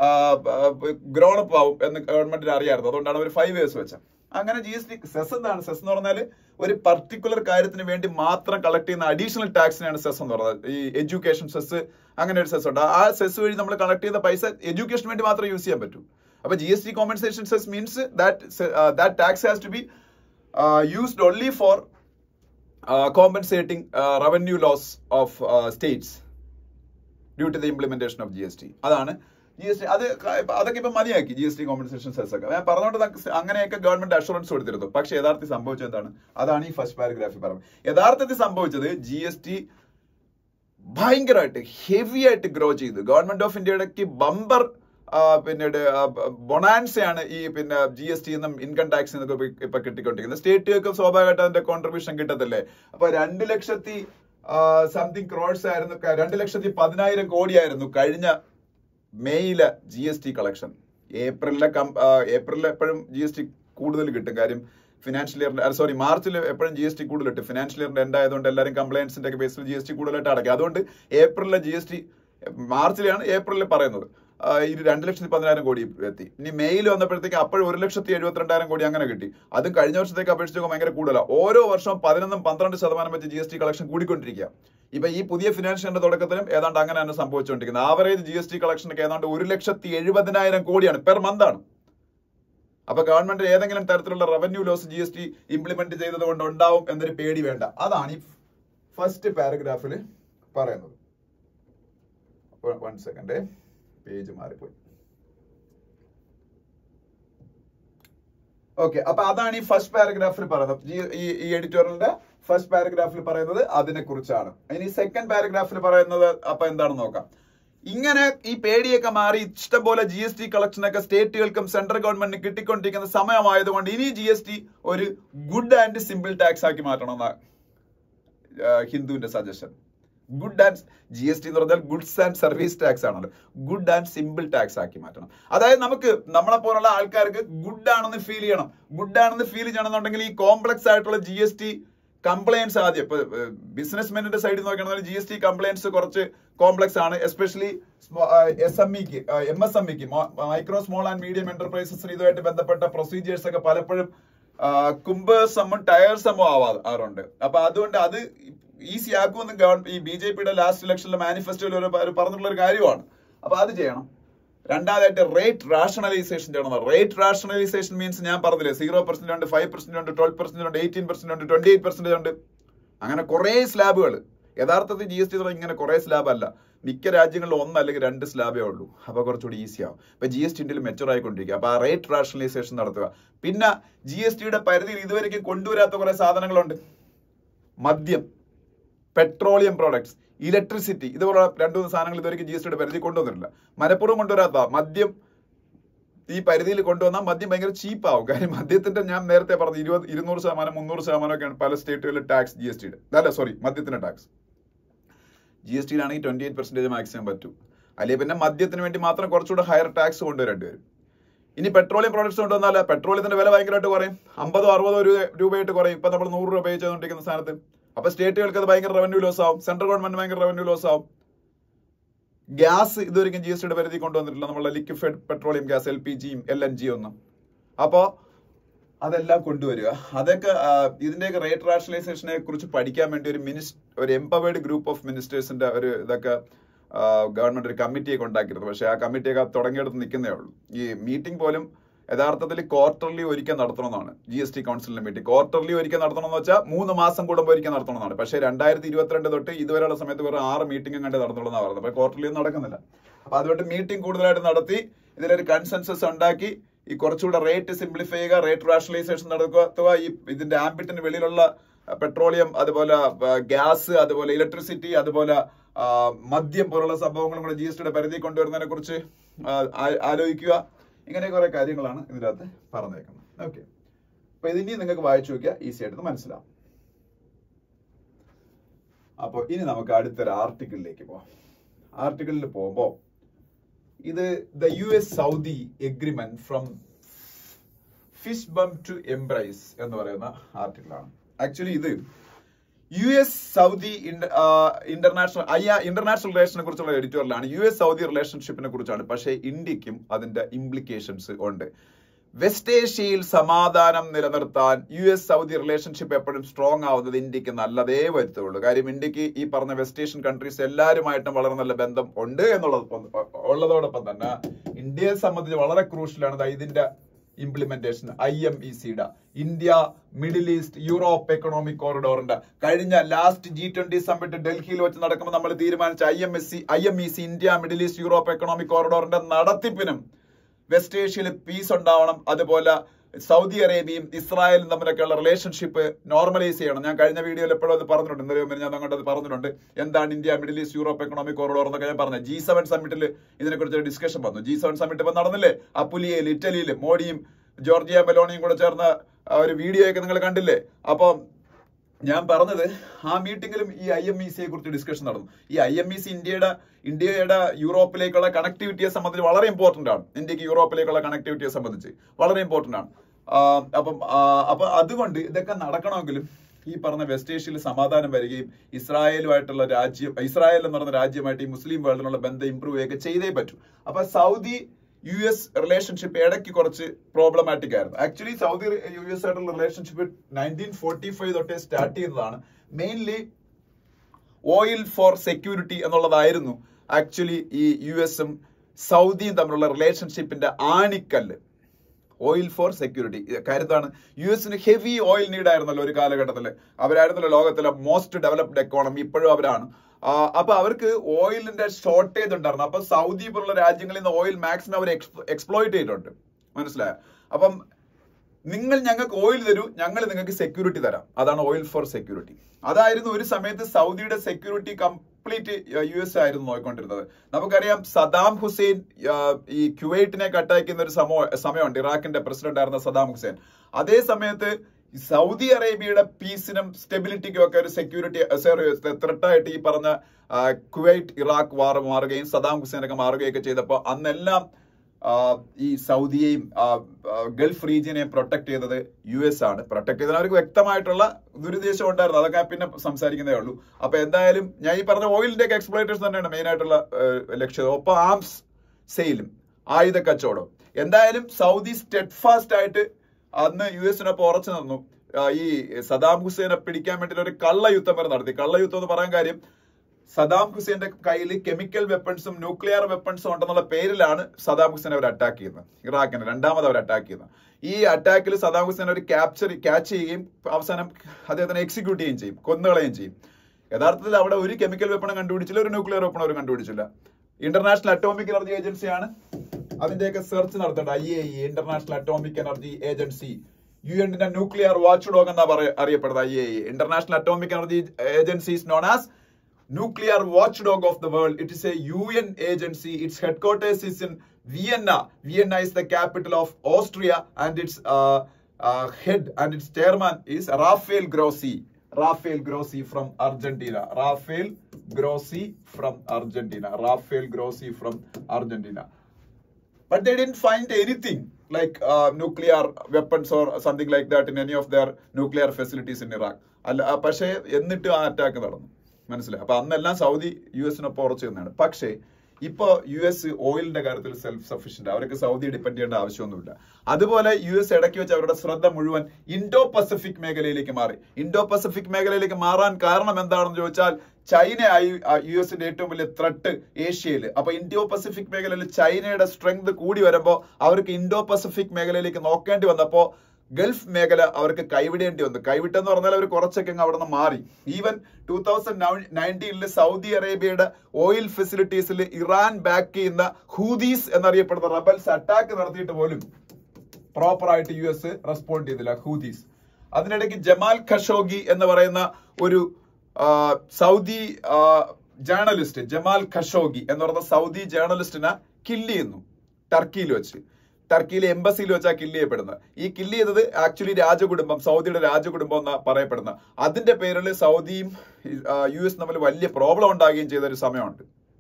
S1: ഗ്രോണപ്പ് ആവും എന്ന് ഗവൺമെന്റിന് അറിയാമായിരുന്നു. അതുകൊണ്ടാണ് അവർ 5 years വെച്ചത്. അങ്ങനെ GST സെസ് എന്താണ്? സെസ് എന്ന് പറഞ്ഞാൽ ഒരു പർട്ടിക്കുലർ കാര്യത്തിന് വേണ്ടി മാത്രം കളക്ട് ചെയ്യുന്ന അഡീഷണൽ ടാക്സിനാണ് സെസ് എന്ന് പറയുന്നത്. ഈ എഡ്യൂക്കേഷൻ സെസ്, അങ്ങനെ ഒരു സെസ് ഉണ്ട്. ആ സെസ് വഴി നമ്മൾ കളക്ട് ചെയ്യുന്ന പൈസ എഡ്യൂക്കേഷന് വേണ്ടി മാത്രം യൂസ് ചെയ്യാൻ പറ്റൂ. അപ്പൊ GST compensation cess means that tax has to be used only for compensating revenue loss of states due to the implementation of GST. അതാണ് GST. അതൊക്കെ ഇപ്പൊ മതിയാക്കി GST കോമ്പൻസേഷൻ സെസ് ഒക്കെ. ഞാൻ പറഞ്ഞുകൊണ്ട് അങ്ങനെയൊക്കെ ഗവൺമെന്റ് അഷുറൻസ് കൊടുത്തിരുന്നു. പക്ഷെ യഥാർത്ഥത്തിൽ സംഭവിച്ചത് എന്താണ്? അതാണ് ഈ ഫസ്റ്റ് പാരഗ്രാഫിൽ പറയുന്നത്. യഥാർത്ഥത്തിൽ സംഭവിച്ചത് GST ഭയങ്കരമായിട്ട് ഹെവി ആയിട്ട് ഗ്രോ ചെയ്തു. ഗവൺമെന്റ് ഓഫ് ഇന്ത്യയുടെ ബമ്പർ പിന്നീട് ബൊണാൻസയാണ് ഈ പിന്നെ GST എന്നും ഇൻകം ടാക്സ് എന്നൊക്കെ ഇപ്പൊ കിട്ടിക്കൊണ്ടിരിക്കുന്നത്. സ്റ്റേറ്റുകൾക്ക് സ്വാഭാവികമായിട്ട് അതിന്റെ കോൺട്രിബ്യൂഷൻ കിട്ടത്തില്ലേ. അപ്പൊ 2,00,000 സംതിങ് ക്രോഡ്സ് ആയിരുന്നു, 2,10,000 കോടിയായിരുന്നു കഴിഞ്ഞ മെയ്യിലെ GST കളക്ഷൻ. ഏപ്രിലിലെ എപ്പോഴും GST കൂടുതൽ കിട്ടും. കാര്യം ഫിനാൻഷ്യൽ ഇയറിന്റെ മാർച്ചിൽ എപ്പോഴും GST കൂടുതൽ കിട്ടും. ഫിനാൻഷ്യൽ ഇയറിന്റെ എൻഡ് ആയതുകൊണ്ട് എല്ലാവരും കംപ്ലയൻസിന്റെ ഒക്കെ ബേസിൽ GST കൂടുതലായിട്ട് അടയ്ക്കും. അതുകൊണ്ട് ഏപ്രിലിലെ GST മാർച്ചിലാണ് ഏപ്രിലിൽ പറയുന്നത്. 2,10,000 കോടി എത്തി. ഇനി മെയിൽ വന്നപ്പോഴത്തേക്ക് അപ്പോഴും 1,72,000 കോടി അങ്ങനെ കിട്ടി. അതും കഴിഞ്ഞ വർഷത്തേക്ക് അപേക്ഷിച്ച് ഭയങ്കര കൂടുതലാണ്. ഓരോ വർഷവും 11-12% വെച്ച് GST കളക്ഷൻ കൂടിക്കൊണ്ടിരിക്കുക. ഇപ്പൊ ഈ പുതിയ ഫിനാൻഷ്യലിന്റെ തുടക്കത്തിലും ഏതാണ്ട് അങ്ങനെ തന്നെ സംഭവിച്ചുകൊണ്ടിരിക്കുന്നത്. ആവറേജ് GST കളക്ഷനൊക്കെ ഏതാണ്ട് 1,70,000 കോടിയാണ് പെർ മന്ത് ആണ്. അപ്പൊ ഗവൺമെന്റ് ഏതെങ്കിലും തരത്തിലുള്ള റവന്യൂ ലോസ് GST ഇംപ്ലിമെന്റ് ചെയ്തത് കൊണ്ട് ഉണ്ടാവും എന്നൊരു പേടി വേണ്ട. അതാണ് ഈ ഫസ്റ്റ് പാരഗ്രാഫിൽ പറയുന്നത്. 1 സെക്കൻഡ്, പേജ് മാറിപ്പോയി. ഓക്കെ, അപ്പൊ അതാണ് ഈ ഫസ്റ്റ് പാരഗ്രാഫിൽ പറയുന്നത്. ഈ എഡിറ്റോറിയലിന്റെ ഫസ്റ്റ് പാരഗ്രാഫിൽ പറയുന്നത് അതിനെ കുറിച്ചാണ്. ഇനി സെക്കൻഡ് പാരഗ്രാഫിൽ പറയുന്നത് അപ്പൊ എന്താണെന്ന് നോക്കാം. ഇങ്ങനെ ഈ പേടിയൊക്കെ മാറി ഇഷ്ടംപോലെ GST കളക്ഷനൊക്കെ സ്റ്റേറ്റുകൾക്കും സെൻട്രൽ ഗവൺമെന്റിന് കിട്ടിക്കൊണ്ടിരിക്കുന്ന സമയമായതുകൊണ്ട് ഇനി GST ഒരു ഗുഡ് ആൻഡ് സിമ്പിൾ ടാക്സ് ആക്കി മാറ്റണമെന്നാണ് ഹിന്ദുവിന്റെ സജഷൻ. ഗുഡ് ആൻഡ് GST എന്ന് പറഞ്ഞാൽ ഗുഡ്സ് ആൻഡ് സർവീസ് ടാക്സ് ആണല്ലോ. ഗുഡ് ആൻഡ് സിമ്പിൾ ടാക്സ് ആക്കി മാറ്റണം. അതായത് നമുക്ക് നമ്മളെ പോലുള്ള ആൾക്കാർക്ക് ഗുഡ് ആണെന്ന് ഫീൽ ചെയ്യണം. ഗുഡ് ആണെന്ന് ഫീൽ ചെയ്യണമെന്നുണ്ടെങ്കിൽ ഈ കോംപ്ലക്സ് ആയിട്ടുള്ള GST കംപ്ലയൻസ് ആദ്യം ഇപ്പൊ ബിസിനസ്മെന്റിന്റെ സൈഡിൽ നോക്കുകയാണെങ്കിൽ GST കംപ്ലയൻസ് കുറച്ച് കോംപ്ലക്സ് ആണ്. എസ്പെഷ്യലി SMEക്ക് MSMEക്ക് മൈക്രോ സ്മോൾ ആൻഡ് മീഡിയം എന്റർപ്രൈസസിന് ഇതുമായിട്ട് ബന്ധപ്പെട്ട പ്രൊസീജിയേഴ്സ് ഒക്കെ പലപ്പോഴും കുംഭസമ്മും ടയർസമ്മോ ആവാറുണ്ട്. അപ്പൊ അതുകൊണ്ട് അത് ഈസി ആക്കുമെന്ന് ഈ BJPയുടെ ലാസ്റ്റ് ഇലക്ഷനിലെ മാനിഫെസ്റ്റോയിൽ പറഞ്ഞിട്ടുള്ള ഒരു കാര്യമാണ്. അപ്പൊ അത് ചെയ്യണം. രണ്ടാമതായിട്ട് റേറ്റ് റാഷണലൈസേഷൻ ചെയ്യണം. റേറ്റ് റാഷണലൈസേഷൻ മീൻസ് ഞാൻ പറഞ്ഞില്ലേ 0% ഉണ്ട്, 5% ഉണ്ട്, 12% ഉണ്ട്, 18% ഉണ്ട്, 28% ഉണ്ട്. അങ്ങനെ കുറെ സ്ലാബുകൾ. യഥാർത്ഥത്തിൽ GST ഇങ്ങനെ കുറെ സ്ലാബ് അല്ല. മിക്ക രാജ്യങ്ങളിലും 1 അല്ലെങ്കിൽ 2 സ്ലാബേ ഉള്ളൂ. അപ്പൊ കുറച്ചുകൂടി ഈസി ആവും. ഇപ്പൊ GST ഇന്ത്യയിൽ മെച്ചുവർ ആയിക്കൊണ്ടിരിക്കുക. അപ്പൊ ആ റേറ്റ് റാഷണലൈസേഷൻ നടത്തുക. പിന്നെ GSTയുടെ പരിധിയിൽ ഇതുവരെയ്ക്കും കൊണ്ടുവരാത്ത കുറെ സാധനങ്ങളുണ്ട്. മദ്യം, പെട്രോളിയം പ്രോഡക്ട്സ്, ഇലക്ട്രിസിറ്റി, ഇതുപോലെ 2-3 സാധനങ്ങൾ ഇതുവരെയ്ക്കും GSTയുടെ പരിധി കൊണ്ടുവന്നിട്ടില്ല. മനഃപൂർവ്വം കൊണ്ടുവരാത്ത മദ്യം ഈ പരിധിയിൽ കൊണ്ടുവന്നാൽ മദ്യം ഭയങ്കര ചീപ്പാവും. കാര്യം മദ്യത്തിന്റെ ഞാൻ നേരത്തെ പറഞ്ഞു 200%, 300% ഒക്കെയാണ് പല സ്റ്റേറ്റുകളിൽ ടാക്സ് GSTയുടെ. അല്ല സോറി, മദ്യത്തിന്റെ ടാക്സ്. GSTയിലാണെങ്കിൽ 28% മാക്സിമം പറ്റും. അല്ലെങ്കിൽ പിന്നെ മദ്യത്തിന് വേണ്ടി മാത്രം കുറച്ചുകൂടെ ഹയർ ടാക്സ് കൊണ്ടുവരേണ്ടി വരും. ഇനി പെട്രോളിയം പ്രോഡക്ട്സ് കൊണ്ടുവന്നാൽ പെട്രോളിയത്തിന്റെ വില ഭയങ്കരമായിട്ട് കുറയും. 50-60 രൂപയായിട്ട് കുറയും. ഇപ്പൊ നമ്മൾ 100 രൂപ ചെയ്തുകൊണ്ടിരിക്കുന്ന സ്ഥാനത്ത്. അപ്പൊ സ്റ്റേറ്റുകൾക്ക് അത് ഭയങ്കര റവന്യൂ ലോസ് ആവും. സെൻട്രൽ ഗവൺമെന്റ് ഭയങ്കര റവന്യൂ ലോസ് ആവും. ഗ്യാസ് ഇതുവരെയും GSTയുടെ പരിധി കൊണ്ടുവന്നിട്ടില്ല. നമ്മളെ ലിക്വിഫൈഡ് പെട്രോളിയം ഗ്യാസ്, LPGയും LNG ഒന്നും. അപ്പോ അതെല്ലാം കൊണ്ടുവരിക. അതൊക്കെ ഇതിന്റെയൊക്കെ റേറ്റ് റാഷണലൈസേഷനെ കുറിച്ച് പഠിക്കാൻ വേണ്ടി ഒരു എംപവേർഡ് ഗ്രൂപ്പ് ഓഫ് മിനിസ്റ്റേഴ്സിന്റെ ഒരു ഇതൊക്കെ ഗവൺമെന്റ് ഒരു കമ്മിറ്റിയൊക്കെ ഉണ്ടാക്കിയിരുന്നു. പക്ഷെ ആ കമ്മിറ്റിയൊക്കെ തുടങ്ങിയെടുത്ത് നിൽക്കുന്നേ ഉള്ളൂ. ഈ മീറ്റിംഗ് പോലും യഥാർത്ഥത്തിൽ ക്വാർട്ടർലി ഒരിക്കൽ നടത്തണമെന്നാണ് GST കൗൺസിലിന്റെ മീറ്റിംഗ്. ക്വാർട്ടർലി ഒരിക്കൽ നടത്തണമെന്ന് വെച്ചാൽ 3 മാസം കൂടുമ്പോൾ ഒരിക്കൽ നടത്തണമെന്നാണ്. പക്ഷേ 2022 തൊട്ട് ഇതുവരെയുള്ള സമയത്ത് വെറും 6 മീറ്റിംഗ് കണ്ടേ നടത്തുള്ളൂന്നാണ് പറയുന്നത്. അപ്പൊ ക്വാർട്ടർലി ഒന്നും നടക്കുന്നില്ല. അപ്പൊ അതുകൊണ്ട് മീറ്റിംഗ് കൂടുതലായിട്ട് നടത്തി ഇതിലൊരു കൺസെൻസസ് ഉണ്ടാക്കി ഈ കുറച്ചുകൂടെ റേറ്റ് സിംപ്ലിഫൈ ചെയ്യുക, റേറ്റ് റാഷണലൈസേഷൻ നടത്തുക. ഈ ഇതിന്റെ ആംബിറ്റിന് വെളിയിലുള്ള പെട്രോളിയം, അതുപോലെ ഗ്യാസ്, അതുപോലെ ഇലക്ട്രിസിറ്റി, അതുപോലെ മദ്യം പോലുള്ള സംഭവങ്ങളും കൂടെ GSTയുടെ പരിധി കൊണ്ടുവരുന്നതിനെ കുറിച്ച് ആലോചിക്കുക. ഇങ്ങനെ കുറെ കാര്യങ്ങളാണ് ഇതിനകത്ത് പറഞ്ഞേക്കുന്നത്. ഓക്കെ, അപ്പൊ ഇതിനി നിങ്ങൾക്ക് വായിച്ചു നോക്കിയാൽ ഈസി ആയിട്ട് മനസ്സിലാവും. അപ്പൊ ഇനി നമുക്ക് അടുത്തൊരു ആർട്ടിക്കിളിലേക്ക് പോവാം. ആർട്ടിക്കിളിൽ പോകുമ്പോൾ ഇത് the US Saudi agreement from fist bump to embrace എന്ന് പറയുന്ന ആർട്ടിക്കിളാണ്. ആക്ച്വലി ഇത് US സൗദി ഇന്റർനാഷണൽ റിലേഷനെ കുറിച്ചുള്ള എഡിറ്റോറിയലാണ്. US സൗദി റിലേഷൻഷിപ്പിനെ കുറിച്ചാണ്. പക്ഷേ ഇന്ത്യക്കും അതിന്റെ ഇംപ്ലിക്കേഷൻസ് ഉണ്ട്. വെസ്റ്റ് ഏഷ്യയിൽ സമാധാനം നിലനിർത്താൻ US സൗദി റിലേഷൻഷിപ്പ് എപ്പോഴും സ്ട്രോങ് ആവുന്നത് ഇന്ത്യക്ക് നല്ലതേ വരുത്തുള്ളൂ. കാര്യം ഇന്ത്യക്ക് ഈ പറഞ്ഞ വെസ്റ്റ് ഏഷ്യൻ കൺട്രീസ് എല്ലാവരുമായിട്ടും വളരെ നല്ല ബന്ധം ഉണ്ട് ഉള്ളതോടൊപ്പം തന്നെ ഇന്ത്യയെ സംബന്ധിച്ച് വളരെ ക്രൂഷ്യലാണ് ഇതിന്റെ ഇംപ്ലിമെന്റേഷൻ. IMECയുടെ India middle east Europe economic കോറിഡോറിന്റെ കഴിഞ്ഞ ലാസ്റ്റ് G20 സമ്മിറ്റ് ഡൽഹിയിൽ വെച്ച് നടക്കുമ്പോൾ നമ്മൾ തീരുമാനിച്ച IMEC India middle east Europe economic കോറിഡോറിന്റെ നടത്തിപ്പിനും വെസ്റ്റ് ഏഷ്യയിൽ പീസ് ഉണ്ടാവണം. അതുപോലെ സൗദി അറേബ്യയും ഇസ്രായേലും തമ്മിലൊക്കെയുള്ള റിലേഷൻഷിപ്പ് നോർമലൈസ് ചെയ്യണം. ഞാൻ കഴിഞ്ഞ വീഡിയോയിൽ എപ്പോഴും അത് പറഞ്ഞിട്ടുണ്ട്. ഇന്നലെ ഞാൻ അങ്ങോട്ട് അത് പറഞ്ഞിട്ടുണ്ട്. എന്താണ് India middle east Europe economic corridor എന്നൊക്കെ ഞാൻ പറഞ്ഞു. G7 സമ്മിറ്റിൽ ഇതിനെക്കുറിച്ച് ഒരു ഡിസ്കഷൻ വന്നു. G7 സമ്മിറ്റ് ഇപ്പൊ നടന്നില്ലേ അപ്പുലിയയിൽ, ഇറ്റലിയിൽ. മോഡിയും ജോർജിയ മെലോണിയും കൂടെ ചേർന്ന ഒരു വീഡിയോ ഒക്കെ നിങ്ങൾ കണ്ടില്ലേ. അപ്പം ഞാൻ പറഞ്ഞത് ആ മീറ്റിംഗിലും ഈ IMECയെ കുറിച്ച് ഡിസ്കഷൻ നടന്നു. ഈ IMEC ഇന്ത്യയുടെ യൂറോപ്പിലേക്കുള്ള കണക്ടിവിറ്റിയെ സംബന്ധിച്ച് വളരെ ഇമ്പോർട്ടന്റ് ആണ്. ഇന്ത്യക്ക് യൂറോപ്പിലേക്കുള്ള കണക്ടിവിറ്റിയെ സംബന്ധിച്ച് വളരെ ഇമ്പോർട്ടന്റ് ആണ്. അപ്പൊ അതുകൊണ്ട് ഇതൊക്കെ നടക്കണമെങ്കിലും ഈ പറഞ്ഞ വെസ്റ്റ് ഏഷ്യയിൽ സമാധാനം വരികയും ഇസ്രായേൽ എന്ന് പറഞ്ഞ രാജ്യമായിട്ട് ഈ മുസ്ലിം വേൾഡിനുള്ള ബന്ധം ഇംപ്രൂവ് ചെയ്യുകയൊക്കെ ചെയ്തേ പറ്റൂ. അപ്പൊ സൗദി US റിലേഷൻഷിപ്പ് ഇടയ്ക്ക് കുറച്ച് പ്രോബ്ലമാറ്റിക് ആയിരുന്നു. ആക്ച്വലി സൗദി US ആയിട്ടുള്ള റിലേഷൻഷിപ്പ് 1945 തൊട്ടേ സ്റ്റാർട്ട് ചെയ്തതാണ്. മെയിൻലി ഓയിൽ ഫോർ സെക്യൂരിറ്റി എന്നുള്ളതായിരുന്നു ആക്ച്വലി ഈ US-ഉം സൗദിയും തമ്മിലുള്ള റിലേഷൻഷിപ്പിന്റെ ആണിക്കല്ല്. Oil for security. കാര്യത്താണ് US-ന് ഹെവി ഓയിൽ നീഡ് ആയിരുന്നല്ലോ ഒരു കാലഘട്ടത്തിൽ. അവരായിരുന്നല്ലോ ലോകത്തിലെ മോസ്റ്റ് ഡെവലപ്ഡ് എക്കോണമി, ഇപ്പോഴും അവരാണ്. അപ്പൊ അവർക്ക് ഓയിലിന്റെ ഷോർട്ടേജ് ഉണ്ടായിരുന്നു. അപ്പൊ സൗദി പോലുള്ള രാജ്യങ്ങളിൽ നിന്ന് ഓയിൽ മാക്സിമം അവർ എക്സ്പ്ലോയിറ്റ് ചെയ്തിട്ടുണ്ട്. മനസ്സിലായോ? അപ്പം നിങ്ങൾ ഞങ്ങൾക്ക് ഓയിൽ തരൂ, ഞങ്ങൾ നിങ്ങൾക്ക് സെക്യൂരിറ്റി തരാം. അതാണ് ഓയിൽ ഫോർ സെക്യൂരിറ്റി. അതായിരുന്നു ഒരു സമയത്ത് സൗദിയുടെ സെക്യൂരിറ്റി കംപ്ലീറ്റ് US ആയിരുന്നു നോക്കിക്കൊണ്ടിരുന്നത്. നമുക്കറിയാം സദാം ഹുസൈൻ ഈ കുവൈറ്റിനെ അറ്റാക്ക് ഒരു സമയമുണ്ട്. ഇറാഖിന്റെ പ്രസിഡന്റ് ആയിരുന്ന സദാം ഹുസൈൻ. അതേ സമയത്ത് സൗദി അറേബ്യയുടെ പീസിനും സ്റ്റെബിലിറ്റിക്കും ഒക്കെ ഒരു സെക്യൂരിറ്റി ത്രെട്ടായിട്ട് ഈ പറഞ്ഞ കുവൈറ്റ് ഇറാഖ് വാർ മാറുകയും സദാം ഹുസൈനൊക്കെ മാറുകയൊക്കെ ചെയ്തപ്പോൾ അന്നെല്ലാം ഈ സൗദിയെയും ഗൾഫ് റീജിയനെയും പ്രൊട്ടക്ട് ചെയ്തത് US ആണ്. പ്രൊട്ടക്ട് ചെയ്തതിന് അവർക്ക് വ്യക്തമായിട്ടുള്ള ദുരുദ്ദേശം ഉണ്ടായിരുന്നു. അതൊക്കെ പിന്നെ സംസാരിക്കുന്നതേ ഉള്ളൂ. അപ്പൊ എന്തായാലും ഞാൻ ഈ പറഞ്ഞ ഓയിലിന്റെ ഒക്കെ എക്സ്പ്ലോയിറ്റേഴ്സ് തന്നെയാണ് മെയിൻ ആയിട്ടുള്ള ലക്ഷ്യം. ഒപ്പം ആംസ് സെയിലും ആയുധ കച്ചവടവും. എന്തായാലും സൗദി സ്റ്റെഡ് ഫാസ്റ്റ് ആയിട്ട് അന്ന് US-നൊപ്പം ഉറച്ചു നിന്നു. ഈ സദാം ഹുസൈനെ പിടിക്കാൻ വേണ്ടി ഒരു കള്ളയുദ്ധം വരെ നടത്തി. കള്ളയുദ്ധം എന്ന് പറയാൻ കാര്യം സദാം ഹുസൈന്റെ കയ്യിൽ കെമിക്കൽ വെപ്പൺസും ന്യൂക്ലിയർ വെപ്പൺസും ഉണ്ടെന്നുള്ള പേരിലാണ് സദാം ഹുസൈൻ അവർ അറ്റാക്ക് ചെയ്യുന്നത്. ഇറാഖിനെ രണ്ടാമത് അവർ അറ്റാക്ക് ചെയ്യുന്നത്. ഈ അറ്റാക്കിൽ സദാം ഹുസൈൻ അവർ ക്യാച്ച് ചെയ്യുകയും അവസാനം അദ്ദേഹത്തിനെ എക്സിക്യൂട്ട് ചെയ്യുകയും ചെയ്യും, കൊന്നുകളയുകയും ചെയ്യും. യഥാർത്ഥത്തിൽ അവിടെ ഒരു കെമിക്കൽ വെപ്പണും കണ്ടുപിടിച്ചില്ല, ഒരു ന്യൂക്ലിയർ വെപ്പണും അവർ കണ്ടുപിടിച്ചില്ല. ഇന്റർനാഷണൽ അറ്റോമിക് എനർജി ഏജൻസിയാണ് അതിന്റെയൊക്കെ സെർച്ച് നടത്തേണ്ടത്. IAEA, international atomic energy agency, UN-ന്റെ ന്യൂക്ലിയർ വാച്ച് ഡോഗ് എന്നാ അറിയപ്പെടുന്നത്. IAEA, international atomic energy agency, is known as nuclear watchdog of the world. It is a UN agency. Its headquarters is in Vienna. Vienna is the capital of Austria, and its head and its chairman is Rafael Grossi. Rafael Grossi from Argentina. Rafael Grossi from Argentina. Rafael Grossi from Argentina. But they didn't find anything like nuclear weapons or something like that in any of their nuclear facilities in Iraq. പക്ഷേ എന്നിട്ട് ആ attack നടന്നു. മനസ്സിലായി? അപ്പൊ അന്നെല്ലാം Saudi US-നൊപ്പം ഉറച്ചു നിന്നാണ്. പക്ഷേ ഇപ്പൊ US ഓയിലിന്റെ കാര്യത്തിൽ സെൽഫ് സഫീഷ്യന്റ്. അവർക്ക് സൗദി ഡിപ്പെൻഡ് ചെയ്യേണ്ട ആവശ്യമൊന്നുമില്ല. അതുപോലെ US ഇടയ്ക്ക് വെച്ച് അവരുടെ ശ്രദ്ധ മുഴുവൻ ഇൻഡോ പസഫിക് മേഖലയിലേക്ക് മാറി. ഇൻഡോ പസഫിക് മേഖലയിലേക്ക് മാറാൻ കാരണം എന്താണെന്ന് ചോദിച്ചാൽ ചൈനയായി US-ന്റെ ഏറ്റവും വലിയ ത്രെട്ട് ഏഷ്യയിൽ. അപ്പൊ ഇൻഡോ പസഫിക് മേഖലയിൽ ചൈനയുടെ സ്ട്രെങ്ത് കൂടി വരുമ്പോൾ അവർക്ക് ഇൻഡോ പസഫിക് മേഖലയിലേക്ക് നോക്കേണ്ടി വന്നപ്പോ ഗൾഫ് മേഖല അവർക്ക് കൈവിടേണ്ടി വന്നു. കൈവിട്ടെന്ന് പറഞ്ഞാൽ അവർ കുറച്ചൊക്കെ അവിടെ നിന്ന് മാറി. ഈവൻ 2019 സൗദി അറേബ്യയുടെ ഓയിൽ ഫെസിലിറ്റീസിൽ ഇറാൻ ബാക്ക് ചെയ്യുന്ന ഹൂതീസ് എന്നറിയപ്പെടുന്ന റബൽസ് അറ്റാക്ക് നടത്തിയിട്ട് പോലും പ്രോപ്പറായിട്ട് US റെസ്പോണ്ട് ചെയ്തില്ല. ഹൂതീസ്. അതിനിടയ്ക്ക് ജമാൽ ഖഷോഗി എന്ന് പറയുന്ന ഒരു സൗദി ജേർണലിസ്റ്റ്, ജമാൽ ഖഷോഗി എന്ന് പറയുന്ന സൗദി ജേർണലിസ്റ്റിനെ കില്ല് ചെയ്യുന്നു ടർക്കിയിൽ വെച്ച്. ടർക്കിയിലെ എംബസിയിൽ വെച്ചാ കില്ല് ചെയ്യപ്പെടുന്നത്. ഈ കില്ല് ചെയ്തത് ആക്ച്വലി രാജകുടുംബം, സൗദിയുടെ രാജകുടുംബം എന്നാ പറയപ്പെടുന്നത്. അതിന്റെ പേരിൽ സൗദിയും US തമ്മിൽ വലിയ പ്രോബ്ലം ഉണ്ടാകുകയും ചെയ്ത ഒരു സമയമുണ്ട്.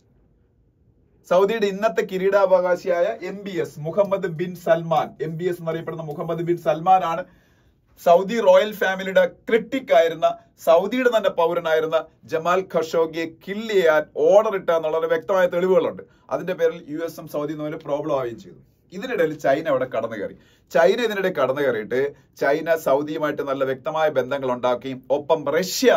S1: സൗദിയുടെ ഇന്നത്തെ കിരീടാവകാശിയായ MBS Mohammed bin Salman, MBS എന്നറിയപ്പെടുന്ന മുഹമ്മദ് ബിൻ സൽമാൻ ആണ് സൗദി റോയൽ ഫാമിലിയുടെ ക്രിട്ടിക് ആയിരുന്ന, സൗദിയുടെ തന്നെ പൗരനായിരുന്ന ജമാൽ ഖഷോഗിയെ കില്ല് ചെയ്യാൻ ഓർഡർ ഇട്ട എന്നുള്ള വ്യക്തമായ തെളിവുകളുണ്ട്. അതിന്റെ പേരിൽ US-ഉം സൗദിയും തമ്മിൽ പ്രോബ്ലം ആവുകയും ചെയ്തു. ഇതിനിടയിൽ ചൈന അവിടെ കടന്നു കയറി. ചൈന ഇതിനിടെ കടന്നു കയറിയിട്ട് ചൈന സൗദിയുമായിട്ട് നല്ല വ്യക്തമായ ബന്ധങ്ങൾ ഉണ്ടാക്കുകയും ഒപ്പം റഷ്യ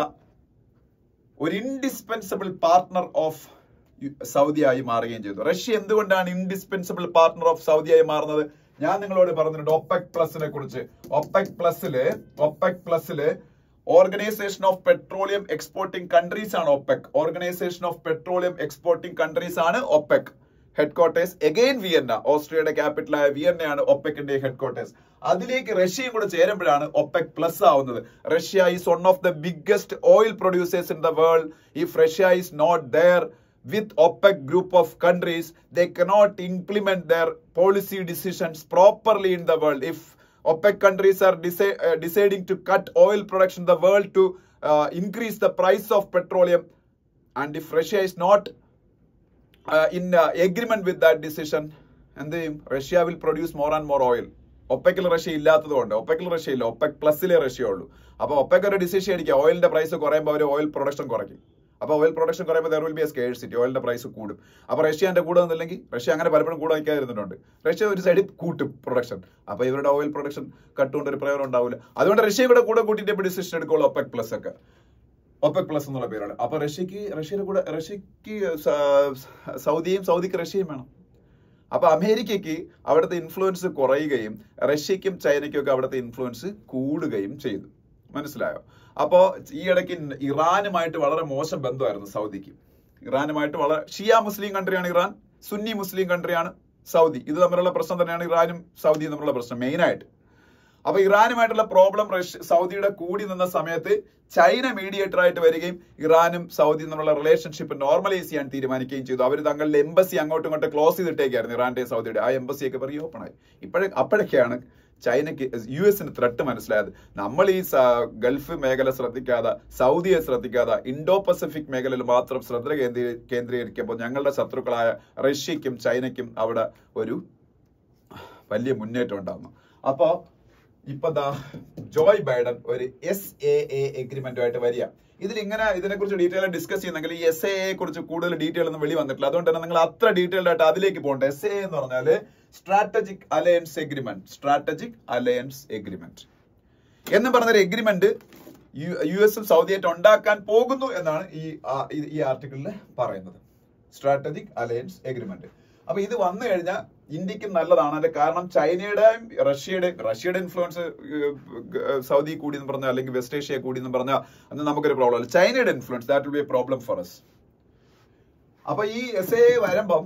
S1: ഒരു ഇൻഡിസ്പെൻസിബിൾ പാർട്ട്ണർ ഓഫ് സൗദിയായി മാറുകയും ചെയ്തു. റഷ്യ എന്തുകൊണ്ടാണ് ഇൻഡിസ്പെൻസിബിൾ പാർട്ട്ണർ ഓഫ് സൗദിയായി മാറുന്നത്? ഞാൻ നിങ്ങളോട് പറഞ്ഞിട്ടുണ്ട് ഒപെക് പ്ലസിനെ കുറിച്ച്. ഒപെക് പ്ലസില് organisation of petroleum exporting countries ആണ് OPEC. Organisation of petroleum exporting countries ആണ് ഒപെക്. ഹെഡ്ക്വാർട്ടേഴ്സ് എഗെയിൻ വിയന്ന, ഓസ്ട്രിയയുടെ ക്യാപിറ്റലായ വിയന്നയാണ് ഒപെക്കിന്റെ ഹെഡ്ക്വാർട്ടേഴ്സ്. അതിലേക്ക് റഷ്യയും കൂടെ ചേരുമ്പോഴാണ് ഒപെക് പ്ലസ് ആവുന്നത്. Russia is one of the biggest oil producers in the world. If Russia is not there with OPEC group of countries, they cannot implement their policy decisions properly in the world. If OPEC countries are deciding to cut oil production in the world to increase the price of petroleum, and if Russia is not in agreement with that decision, and Russia will produce more and more oil. ഒപ്പക്കിൽ Russia ഇല്ലാത്തതുകൊണ്ട്. ഒപ്പക്കിൽ Russia ഇല്ല, ഒപ്പക് പ്ലസിലെ Russia ഉള്ളൂ. അപ്പൊ ഒപ്പക് ഒരു decision എടുക്കുക, ഓയിലിന്റെ price കുറയുമ്പോൾ അവർ oil production കുറയ്ക്കും. അപ്പൊ ഓയിൽ പ്രൊഡക്ഷൻ കുറയുമ്പോൾ there will be a scarcity, ഓയിലിന്റെ പ്രൈസ് കൂടും. അപ്പൊ റഷ്യന്റെ കൂടെ നിന്നില്ലെങ്കിൽ റഷ്യ അങ്ങനെ പലപ്പോഴും കൂടെ വയ്ക്കാതിരുന്നിട്ടുണ്ട്. റഷ്യ ഒരു സൈഡിൽ കൂട്ടും പ്രൊഡക്ഷൻ. അപ്പൊ ഇവരുടെ ഓയിൽ പ്രൊഡക്ഷൻ കട്ടുകൊണ്ട് ഒരു പ്രയോജനം ഉണ്ടാവില്ല. അതുകൊണ്ട് റഷ്യ കൂടെ കൂട്ടിയിട്ട് ഇപ്പോൾ ഡിസിഷൻ എടുക്കുള്ളൂ ഒപ്പക് പ്ലസ് ഒക്കെ. ഒപ്പക് പ്ലസ് എന്നുള്ള പേരാണ്. അപ്പൊ റഷ്യക്ക് സൗദിയും സൗദിക്ക് റഷ്യയും വേണം. അപ്പൊ അമേരിക്കയ്ക്ക് അവിടുത്തെ ഇൻഫ്ലുവൻസ് കുറയുകയും റഷ്യക്കും ചൈനയ്ക്കും ഒക്കെ അവിടുത്തെ ഇൻഫ്ലുവൻസ് കൂടുകയും ചെയ്തു. മനസ്സിലായോ? അപ്പോ ഈ ഇടയ്ക്ക് ഇറാനുമായിട്ട് വളരെ മോശം ബന്ധമായിരുന്നു സൗദിക്ക്. ഇറാനുമായിട്ട് വളരെ ഷിയ മുസ്ലിം കൺട്രിയാണ് ഇറാൻ, സുന്നി മുസ്ലിം കൺട്രിയാണ് സൗദി. ഇത് തമ്മിലുള്ള പ്രശ്നം തന്നെയാണ് ഇറാനും സൗദിയും തമ്മിലുള്ള പ്രശ്നം മെയിനായിട്ട്. അപ്പൊ ഇറാനുമായിട്ടുള്ള പ്രോബ്ലം സൗദിയുടെ കൂടി നിന്ന സമയത്ത് ചൈന മീഡിയേറ്റർ ആയിട്ട് വരികയും ഇറാനും സൗദിയും തമ്മിലുള്ള റിലേഷൻഷിപ്പ് നോർമലൈസ് ചെയ്യാൻ തീരുമാനിക്കുകയും ചെയ്തു. അവർ തങ്ങളുടെ എംബസി അങ്ങോട്ടും ഇങ്ങോട്ട് ക്ലോസ് ചെയ്തിട്ടേക്കായിരുന്നു, ഇറാന്റെയും സൗദിയുടെ. ആ എംബസിയൊക്കെ റീ ഓപ്പൺ ആയി. അപ്പോഴൊക്കെയാണ് ചൈനയ്ക്ക് US ത്രെട്ട് മനസ്സിലായത്. നമ്മൾ ഈ ഗൾഫ് മേഖല ശ്രദ്ധിക്കാതെ, സൗദിയെ ശ്രദ്ധിക്കാതെ, ഇൻഡോ പസഫിക് മേഖലയിൽ മാത്രം ശ്രദ്ധ കേന്ദ്രീകരിക്കുമ്പോൾ ഞങ്ങളുടെ ശത്രുക്കളായ റഷ്യക്കും ചൈനയ്ക്കും അവിടെ ഒരു വലിയ മുന്നേറ്റം ഉണ്ടാകുന്നു. അപ്പോ ഇപ്പൊ ജോയ് ബൈഡൻ ഒരു SAA എഗ്രിമെന്റുമായിട്ട് വരിക. ഇതിനെക്കുറിച്ച് ഡീറ്റെയിൽ ഡിസ്കസ് ചെയ്യുന്നെങ്കിൽ ഈ SAA കുറിച്ച് കൂടുതൽ ഡീറ്റെയിൽ ഒന്നും വെളി വന്നിട്ടില്ല. അതുകൊണ്ട് തന്നെ നിങ്ങൾ അത്ര ഡീറ്റെയിൽഡ് ആയിട്ട് അതിലേക്ക് പോകണ്ട. SAA എന്ന് പറഞ്ഞാല് സ്ട്രാറ്റജിക് അലയൻസ് എഗ്രിമെന്റ് എന്ന് പറഞ്ഞൊരു എഗ്രിമെന്റ് US സൗദിയായിട്ട് ഉണ്ടാക്കാൻ പോകുന്നു എന്നാണ് ഈ ആർട്ടിക്കിളിൽ പറയുന്നത്. Strategic alliance agreement. അപ്പൊ ഇത് വന്നു കഴിഞ്ഞാൽ ഇന്ത്യക്കും നല്ലതാണ്. അതിന്റെ കാരണം ചൈനയുടെയും റഷ്യയുടെ ഇൻഫ്ലുവൻസ് സൗദി കൂടി എന്ന് പറഞ്ഞാൽ, അല്ലെങ്കിൽ വെസ്റ്റ് ഏഷ്യ കൂടി എന്ന് പറഞ്ഞാൽ അന്ന് നമുക്കൊരു പ്രോബ്ലം അല്ല. ചൈനയുടെ influence that will be a problem for us. അപ്പൊ ഈ SAA വരുമ്പം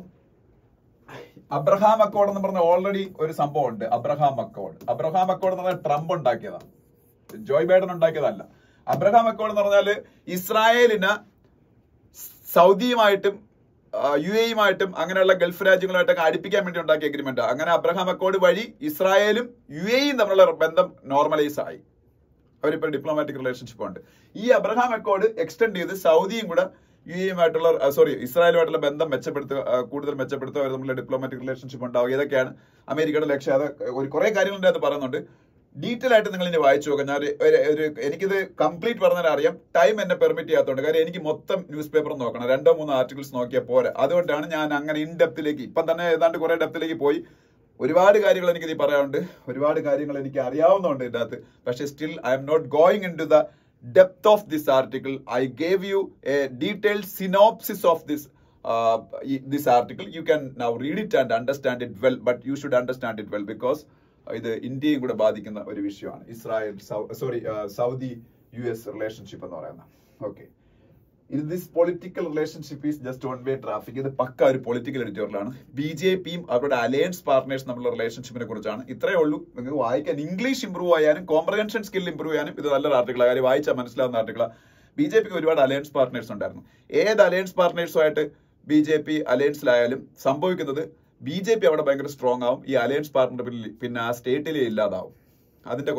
S1: അബ്രഹാം അക്കോർഡ് എന്ന് പറഞ്ഞ ഓൾറെഡി ഒരു സംഭവം ഉണ്ട്. അബ്രഹാം അക്കോർഡ് എന്ന് പറഞ്ഞാൽ ട്രംപ് ഉണ്ടാക്കിയതാണ്, ജോയ് ബൈഡൻ ഉണ്ടാക്കിയതല്ല. അബ്രഹാം അക്കോർഡ് എന്ന് പറഞ്ഞാല് ഇസ്രായേലിന് സൗദിയുമായിട്ടും UAEയുമായിട്ടും അങ്ങനെയുള്ള ഗൾഫ് രാജ്യങ്ങളുമായിട്ടൊക്കെ അടുപ്പിക്കാൻ വേണ്ടി ഉണ്ടാക്കിയ എഗ്രിമെന്റ്. അങ്ങനെ അബ്രഹാം അക്കോർഡ് വഴി ഇസ്രായേലും UAEയും തമ്മിലുള്ള ബന്ധം നോർമലൈസ് ആയി. അവരിപ്പോ ഡിപ്ലോമാറ്റിക് റിലേഷൻഷിപ്പ് ഉണ്ട്. ഈ അബ്രഹാം അക്കോർഡ് എക്സ്റ്റെൻഡ് ചെയ്ത് സൗദിയും കൂടെ ഇസ്രായേലുമായിട്ടുള്ള ബന്ധം കൂടുതൽ മെച്ചപ്പെടുത്തുക, അവർ തമ്മിലുള്ള ഡിപ്ലോമാറ്റിക് റിലേഷൻഷിപ്പ് ഉണ്ടാവുക. ഇതൊക്കെയാണ് അമേരിക്കയുടെ ലക്ഷ്യം. അത് കുറെ കാര്യങ്ങളുടെ അത് പറയുന്നുണ്ട്. ഡീറ്റെയിൽ ആയിട്ട് നിങ്ങൾ ഇനി വായിച്ചു നോക്കാം. ഞാൻ എനിക്കിത് കംപ്ലീറ്റ് പറഞ്ഞാൽ അറിയാം, ടൈം എന്നെ പെർമിറ്റ് ചെയ്യാത്തതുകൊണ്ട്. കാര്യം എനിക്ക് മൊത്തം ന്യൂസ് പേപ്പർ നോക്കണം, 2-3 ആർട്ടിക്കിൾസ് നോക്കിയാൽ പോരാ. അതുകൊണ്ടാണ് ഞാൻ അങ്ങനെ ഇൻ ഡെപ്തിലേക്ക്, ഇപ്പം തന്നെ ഏതാണ്ട് കുറെ ഡെപ്തിലേക്ക് പോയി. ഒരുപാട് കാര്യങ്ങൾ എനിക്കിത് പറയാനുണ്ട്, ഒരുപാട് കാര്യങ്ങൾ എനിക്ക് അറിയാവുന്നതുണ്ട് ഇതിന്റെ അകത്ത്. പക്ഷേ still I'm not going into the depth of this article. I gave you a detailed synopsis of this article. You can now read it and understand it well, but you should understand it well because ഇത് ഇന്ത്യയും കൂടെ ബാധിക്കുന്ന ഒരു വിഷയമാണ്. Saudi US relationship എന്ന് പറയുന്നത്. Okay, this political relationship is just one way traffic. ഇത് പക്ക ഒരു പൊളിറ്റിക്കൽ എഡിറ്റോറിയലാണ്. BJPയും അവരുടെ അലയൻസ് പാർട്ട്നേഴ്സ് തമ്മിലുള്ള റിലേഷൻഷിപ്പിനെ കുറിച്ചാണ്. ഇത്രയേ ഉള്ളൂ. നിങ്ങൾക്ക് വായിക്കാൻ, ഇംഗ്ലീഷ് ഇംപ്രൂവ് ചെയ്യാനും കോംപ്രഹെൻഷൻ സ്കിൽ ഇംപ്രൂവ് ചെയ്യാനും ഇത് നല്ലൊരു ആർട്ടിക്കിളാണ്. കാര്യം വായിച്ചാൽ മനസ്സിലാവുന്ന ആർട്ടിക്കിളാണ്. BJPക്ക് ഒരുപാട് അലയൻസ് പാർട്ട്നേഴ്സ് ഉണ്ടായിരുന്നു. ഏത് അലയൻസ് പാർട്ട്നേഴ്സുമായിട്ട് BJP അലയൻസിലായാലും സംഭവിക്കുന്നത് BJP അവിടെ ഭയങ്കര സ്ട്രോങ് ആവും, ഈ അലയൻസ് പാർട്ട്ണർ പിന്നെ ആ സ്റ്റേറ്റിലെ ഇല്ലാതാവും. അതിന്റെ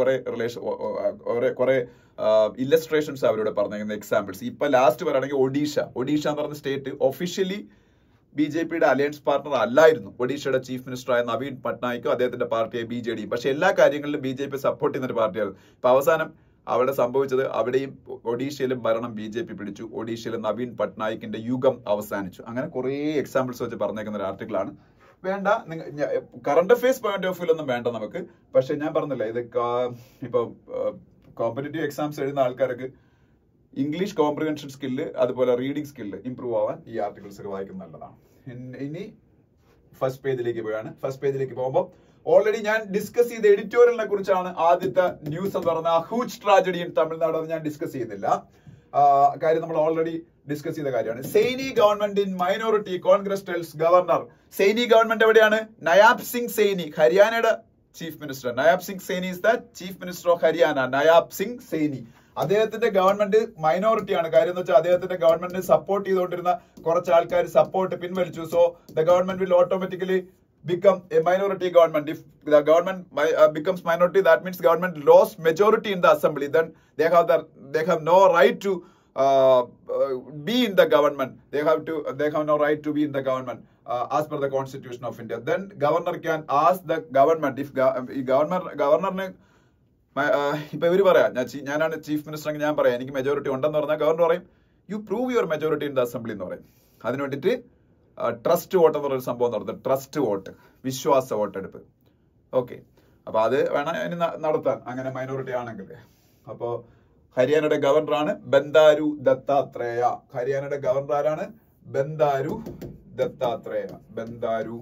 S1: കുറെ ഇല്ലസ്ട്രേഷൻസ് അവരോട് പറഞ്ഞിരിക്കുന്ന എക്സാമ്പിൾസ്. ഇപ്പൊ ലാസ്റ്റ് പറയുകയാണെങ്കിൽ ഒഡീഷ എന്ന് പറഞ്ഞ സ്റ്റേറ്റ് ഒഫീഷ്യലി BJPയുടെ അലയൻസ് പാർട്ണർ അല്ലായിരുന്നു. ഒഡീഷയുടെ ചീഫ് മിനിസ്റ്ററായ നവീൻ പട്നായിക്കും അദ്ദേഹത്തിന്റെ പാർട്ടിയായ BJD. പക്ഷെ എല്ലാ കാര്യങ്ങളിലും BJP സപ്പോർട്ട് ചെയ്യുന്ന ഒരു പാർട്ടിയായിരുന്നു. ഇപ്പൊ അവസാനം അവിടെ സംഭവിച്ചത്, അവിടെയും ഒഡീഷയിലും ഭരണം BJP പിടിച്ചു. ഒഡീഷയിലെ നവീൻ പട്നായിക്കിന്റെ യുഗം അവസാനിച്ചു. അങ്ങനെ കുറെ എക്സാമ്പിൾസ് വെച്ച് പറഞ്ഞേക്കുന്ന ഒരു ആർട്ടിക്കിളാണ്. വേണ്ട, കറണ്ട് അഫയേഴ്സ് പോയിന്റ് ഓഫ് വ്യൂലൊന്നും വേണ്ട നമുക്ക്. പക്ഷെ ഞാൻ പറഞ്ഞില്ല, ഇത് ഇപ്പൊ കോമ്പറ്റേറ്റീവ് എക്സാംസ് എഴുതുന്ന ആൾക്കാർക്ക് ഇംഗ്ലീഷ് കോംപ്രിഹെൻഷൻ സ്കില്ല് അതുപോലെ റീഡിംഗ് സ്കില്ല് ഇംപ്രൂവ് ആവാൻ ഈ ആർട്ടിക്കിൾസ് ഒക്കെ വായിക്കുന്നത് നല്ലതാണ്. ഇനി ഫസ്റ്റ് പേജിലേക്ക് പോയാണ്. ഫസ്റ്റ് പേജിലേക്ക് പോകുമ്പോൾ ഓൾറെഡി ഞാൻ ഡിസ്കസ് ചെയ്ത എഡിറ്റോറിയലിനെ കുറിച്ചാണ് ആദ്യത്തെ ന്യൂസ് എന്ന് പറഞ്ഞ ഹൂജ് ട്രാജഡി ഇൻ തമിഴ്നാട്. അത് ഞാൻ ഡിസ്കസ് ചെയ്യുന്നില്ല, കാര്യം നമ്മൾ ഓൾറെഡി ഡിസ്കസ് ചെയ്ത കാര്യമാണ്. Saini government in minority, Congress tells governor. Saini government എവിടെയാണ്? നയാബ് സിംഗ് സെയ്നി, ഹരിയാനയുടെ chief minister. Nayab Singh Saini is the chief minister of Haryana. Nayab Singh Saini, അദ്ദേഹത്തിന്റെ ഗവൺമെന്റ് മൈനോറിറ്റി ആണ്. കാര്യം എന്ന് വെച്ചാൽ അദ്ദേഹത്തിന്റെ ഗവൺമെന്റിനെ സപ്പോർട്ട് ചെയ്തുകൊണ്ടിരുന്ന കുറച്ച് ആൾക്കാർ സപ്പോർട്ട് പിൻവലിച്ചു. So the government will automatically become a minority government. If the government becomes minority, that means government lost majority in the assembly. Then they have no right to be in the government. They have no right to be in the government as per the Constitution of India. Then governor can ask the government if governor ഇപ്പൊ ഇവര് പറയാം ഞാനാണ് chief minister എങ്കിൽ ഞാൻ പറയാം എനിക്ക് majority ഉണ്ടെന്ന് പറഞ്ഞാൽ ഗവർണർ പറയും you prove your majority in the assembly എന്ന് പറയും. അതിന് വേണ്ടിയിട്ട് ട്രസ്റ്റ് വോട്ട് എന്ന് പറയുന്ന സംഭവം നടത്തും. ട്രസ്റ്റ് വോട്ട്, വിശ്വാസ വോട്ടെടുപ്പ്. ഓക്കെ, അപ്പൊ അത് വേണം ഇനി നടത്താൻ അങ്ങനെ മൈനോറിറ്റി ആണെങ്കിൽ. അപ്പോ ഹരിയാനയുടെ ഗവർണറാണ് ബന്ദാരു ദത്താത്രേയ. ഹരിയാനയുടെ ഗവർണർ ആരാണ്? ബന്ദാരു ദത്താത്രേയ. ബന്ദാരു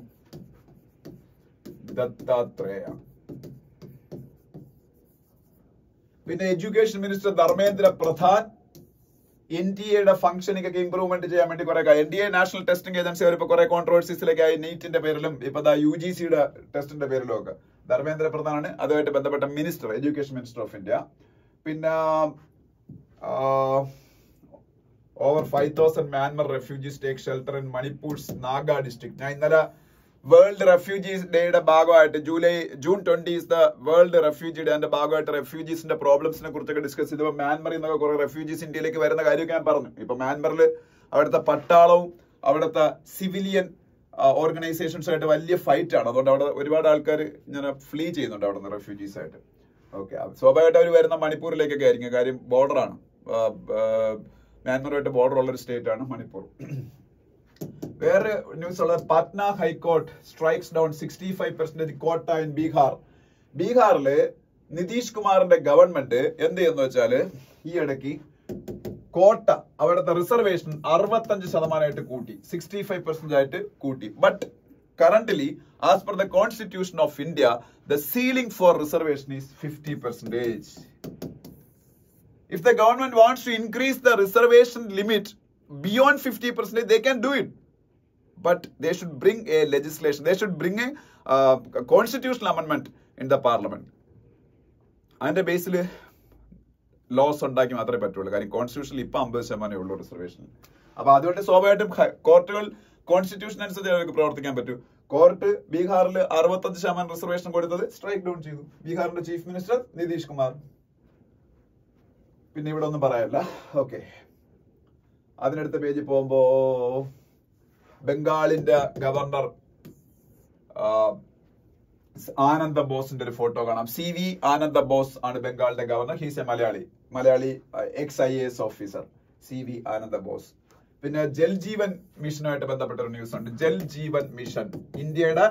S1: ദത്താത്രേയ. പിന്നെ education minister Dharmendra Pradhan NTA functioning ഒക്കെ ഇംപ്രൂവ്മെന്റ് ചെയ്യാൻ വേണ്ടി കുറെ NTA നാഷണൽ ടെസ്റ്റിംഗ് ഏജൻസി അവരിപ്പോ കുറെ കോൺട്രവേഴ്സീസിലേക്കായി നീറ്റിന്റെ പേരിലും ഇപ്പൊ UGCയുടെ ടെസ്റ്റിന്റെ പേരിലും ഒക്കെ. ധർമ്മേന്ദ്ര പ്രധാനാണ് അതുമായിട്ട് ബന്ധപ്പെട്ട minister, education minister of India. പിന്നെ over 5,000 Myanmar refugees take shelter in Manipur's Naga district. ഞാൻ ഇന്നലെ വേൾഡ് റെഫ്യൂജീസ് ഡേയുടെ ഭാഗമായിട്ട് June 20 is the world refugee day. അതിന്റെ ഭാഗമായിട്ട് റെഫ്യൂജീസിന്റെ പ്രോബ്ലംസിനെ കുറിച്ചൊക്കെ ഡിസ്കസ് ചെയ്തപ്പോൾ മ്യാൻമറിൽ നിന്നൊക്കെ കുറെ റെഫ്യൂജീസ് ഇന്ത്യയിലേക്ക് വരുന്ന കാര്യമൊക്കെ ഞാൻ പറഞ്ഞു. ഇപ്പൊ മ്യാൻമറിൽ അവിടുത്തെ പട്ടാളവും അവിടുത്തെ സിവിലിയൻ ഓർഗനൈസേഷൻസ് ആയിട്ട് വലിയ ഫൈറ്റ് ആണ്. അതുകൊണ്ട് അവിടെ ഒരുപാട് ആൾക്കാർ ഇങ്ങനെ ഫ്ലീ ചെയ്യുന്നുണ്ട് അവിടെ നിന്ന് റെഫ്യൂജീസ് ആയിട്ട്. ഓക്കെ, സ്വാഭാവികമായിട്ട് അവർ വരുന്ന മണിപ്പൂരിലേക്കൊക്കെ ആയിരിക്കും. കാര്യം ബോർഡറാണ്, മ്യാൻമറുമായിട്ട് ബോർഡർ ഉള്ള ഒരു സ്റ്റേറ്റ് ആണ് മണിപ്പൂർ. വേറെ ന്യൂസ് ഉള്ളത് പാറ്റ്ന ഹൈക്കോർട്ട് സ്ട്രൈക്സ് ഡൗൺ 65% കോട്ട ഇൻ ബീഹാർ. ബീഹാറില് നിതീഷ് കുമാറിന്റെ ഗവൺമെന്റ് എന്ത് ചെയ്യുന്ന വെച്ചാല് ഈ ഇടയ്ക്ക് കോട്ട അവിടുത്തെ റിസർവേഷൻ 65% കൂട്ടി, 65% ആയിട്ട് കൂട്ടി. But currently, as per the Constitution of India, the ceiling for reservation is 50%. If the government wants to increase the reservation limit beyond 50%, they can do it. But they should bring a legislation. They should bring a constitutional amendment in the parliament. അതിന്റെ ബേസിൽ loss ഉണ്ടാക്കി മാത്രമേ പറ്റുള്ളൂ. കാര്യം കോൺസ്റ്റിറ്റ്യൂഷനിൽ ഇപ്പൊ 50% ഉള്ളൂ reservation. അപ്പൊ അതുകൊണ്ട് സ്വാഭാവികമായിട്ടും കോർട്ടുകൾ കോൺസ്റ്റിറ്റ്യൂഷൻ അനുസരിച്ച് അവർക്ക് പ്രവർത്തിക്കാൻ പറ്റൂ. കോർട്ട് ബീഹാറിൽ 65% റിസർവേഷൻ കൊടുത്തത് സ്ട്രൈക്ക് ഡൗൺ ചെയ്തു. ബീഹാറിന്റെ ചീഫ് മിനിസ്റ്റർ നിതീഷ് കുമാർ. പിന്നെ ഇവിടെ ഒന്നും പറയാനില്ല. ഓക്കെ, അതിനടുത്ത പേജിൽ പോകുമ്പോ ബംഗാളിന്റെ ഗവർണർ ആനന്ദ ബോസിന്റെ ഒരു ഫോട്ടോ കാണാം. CV ആനന്ദ ബോസ് ആണ് ബംഗാളിന്റെ governor. He's a Malayali ex-IAS officer CV Ananda Bose. പിന്നെ ജൽ ജീവൻ മിഷനുമായിട്ട് ബന്ധപ്പെട്ട ഒരു ന്യൂസ് ഉണ്ട്. ജൽ ജീവൻ മിഷൻ ഇന്ത്യയുടെ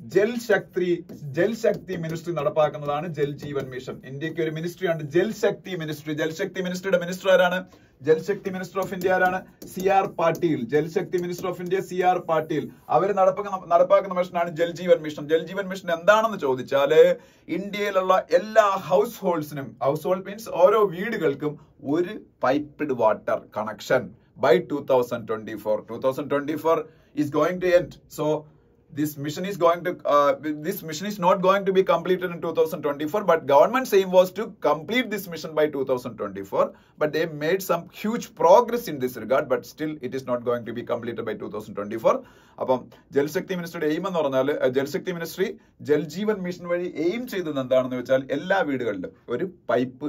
S1: ജൽശക്തി മിനിസ്ട്രി നടപ്പാക്കുന്നതാണ് ജൽ ജീവൻ മിഷൻ. ഇന്ത്യക്ക് ഒരു മിനിസ്ട്രി ഉണ്ട്, ജൽശക്തി മിനിസ്ട്രി. ജൽശക്തി മിനിസ്ട്രിയുടെ മിനിസ്റ്റർ ആരാണ്? ജൽശക്തി മിനിസ്റ്റർ ഓഫ് ഇന്ത്യ ആരാണ്? CR Patil. Jal Shakti minister of India CR Patil. അവർ നടപ്പാക്കുന്ന മിഷനാണ് ജൽ ജീവൻ മിഷൻ. ജൽ ജീവൻ മിഷൻ എന്താണെന്ന് ചോദിച്ചാല് ഇന്ത്യയിലുള്ള എല്ലാ ഹൗസ് ഹോൾഡ്സിനും, ഹൗസ് ഹോൾഡ് മീൻസ് ഓരോ വീടുകൾക്കും ഒരു piped water connection by 2024. 2024 is going to end. So this mission is not going to be completed in 2024, but government's aim was to complete this mission by 2024. But they made some huge progress in this regard, but still it is not going to be completed by 2024. അപ്പം Jal Shakti മിനിസ്ട്രിയുടെ aim എന്ന് പറഞ്ഞാൽ Jal Shakti ministry Jal Jeevan mission വഴി aim ചെയ്തത് എന്താണെന്ന് വെച്ചാൽ എല്ലാ വീടുകളിലും ഒരു ടാപ്പ്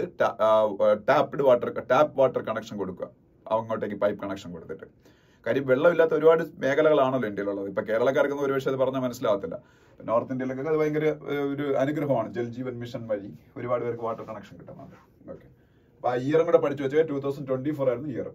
S1: വാട്ടർ കണക്ഷൻ കൊടുക്കുക, അങ്ങോട്ടേക്ക് പൈപ്പ് കണക്ഷൻ കൊടുത്തിട്ട്. കാര്യം വെള്ളമില്ലാത്ത ഒരുപാട് മേഖലകളാണല്ലോ ഇന്ത്യയിലുള്ളത്. ഇപ്പൊ കേരളക്കാർക്കൊന്നും ഒരു പക്ഷേ അത് പറഞ്ഞാൽ മനസ്സിലാവത്തില്ല. നോർത്ത് ഇന്ത്യയിലൊക്കെ അത് ഭയങ്കര ഒരു അനുഗ്രഹമാണ്. ജൽജീവൻ മിഷൻ വഴി ഒരുപാട് പേർക്ക് വാട്ടർ കണക്ഷൻ കിട്ടുന്നുണ്ട്. ഓക്കെ, അപ്പൊ ആ ഇയറും കൂടെ പഠിച്ചു വെച്ചാൽ 2024 ആയിരുന്നു ഇയർ.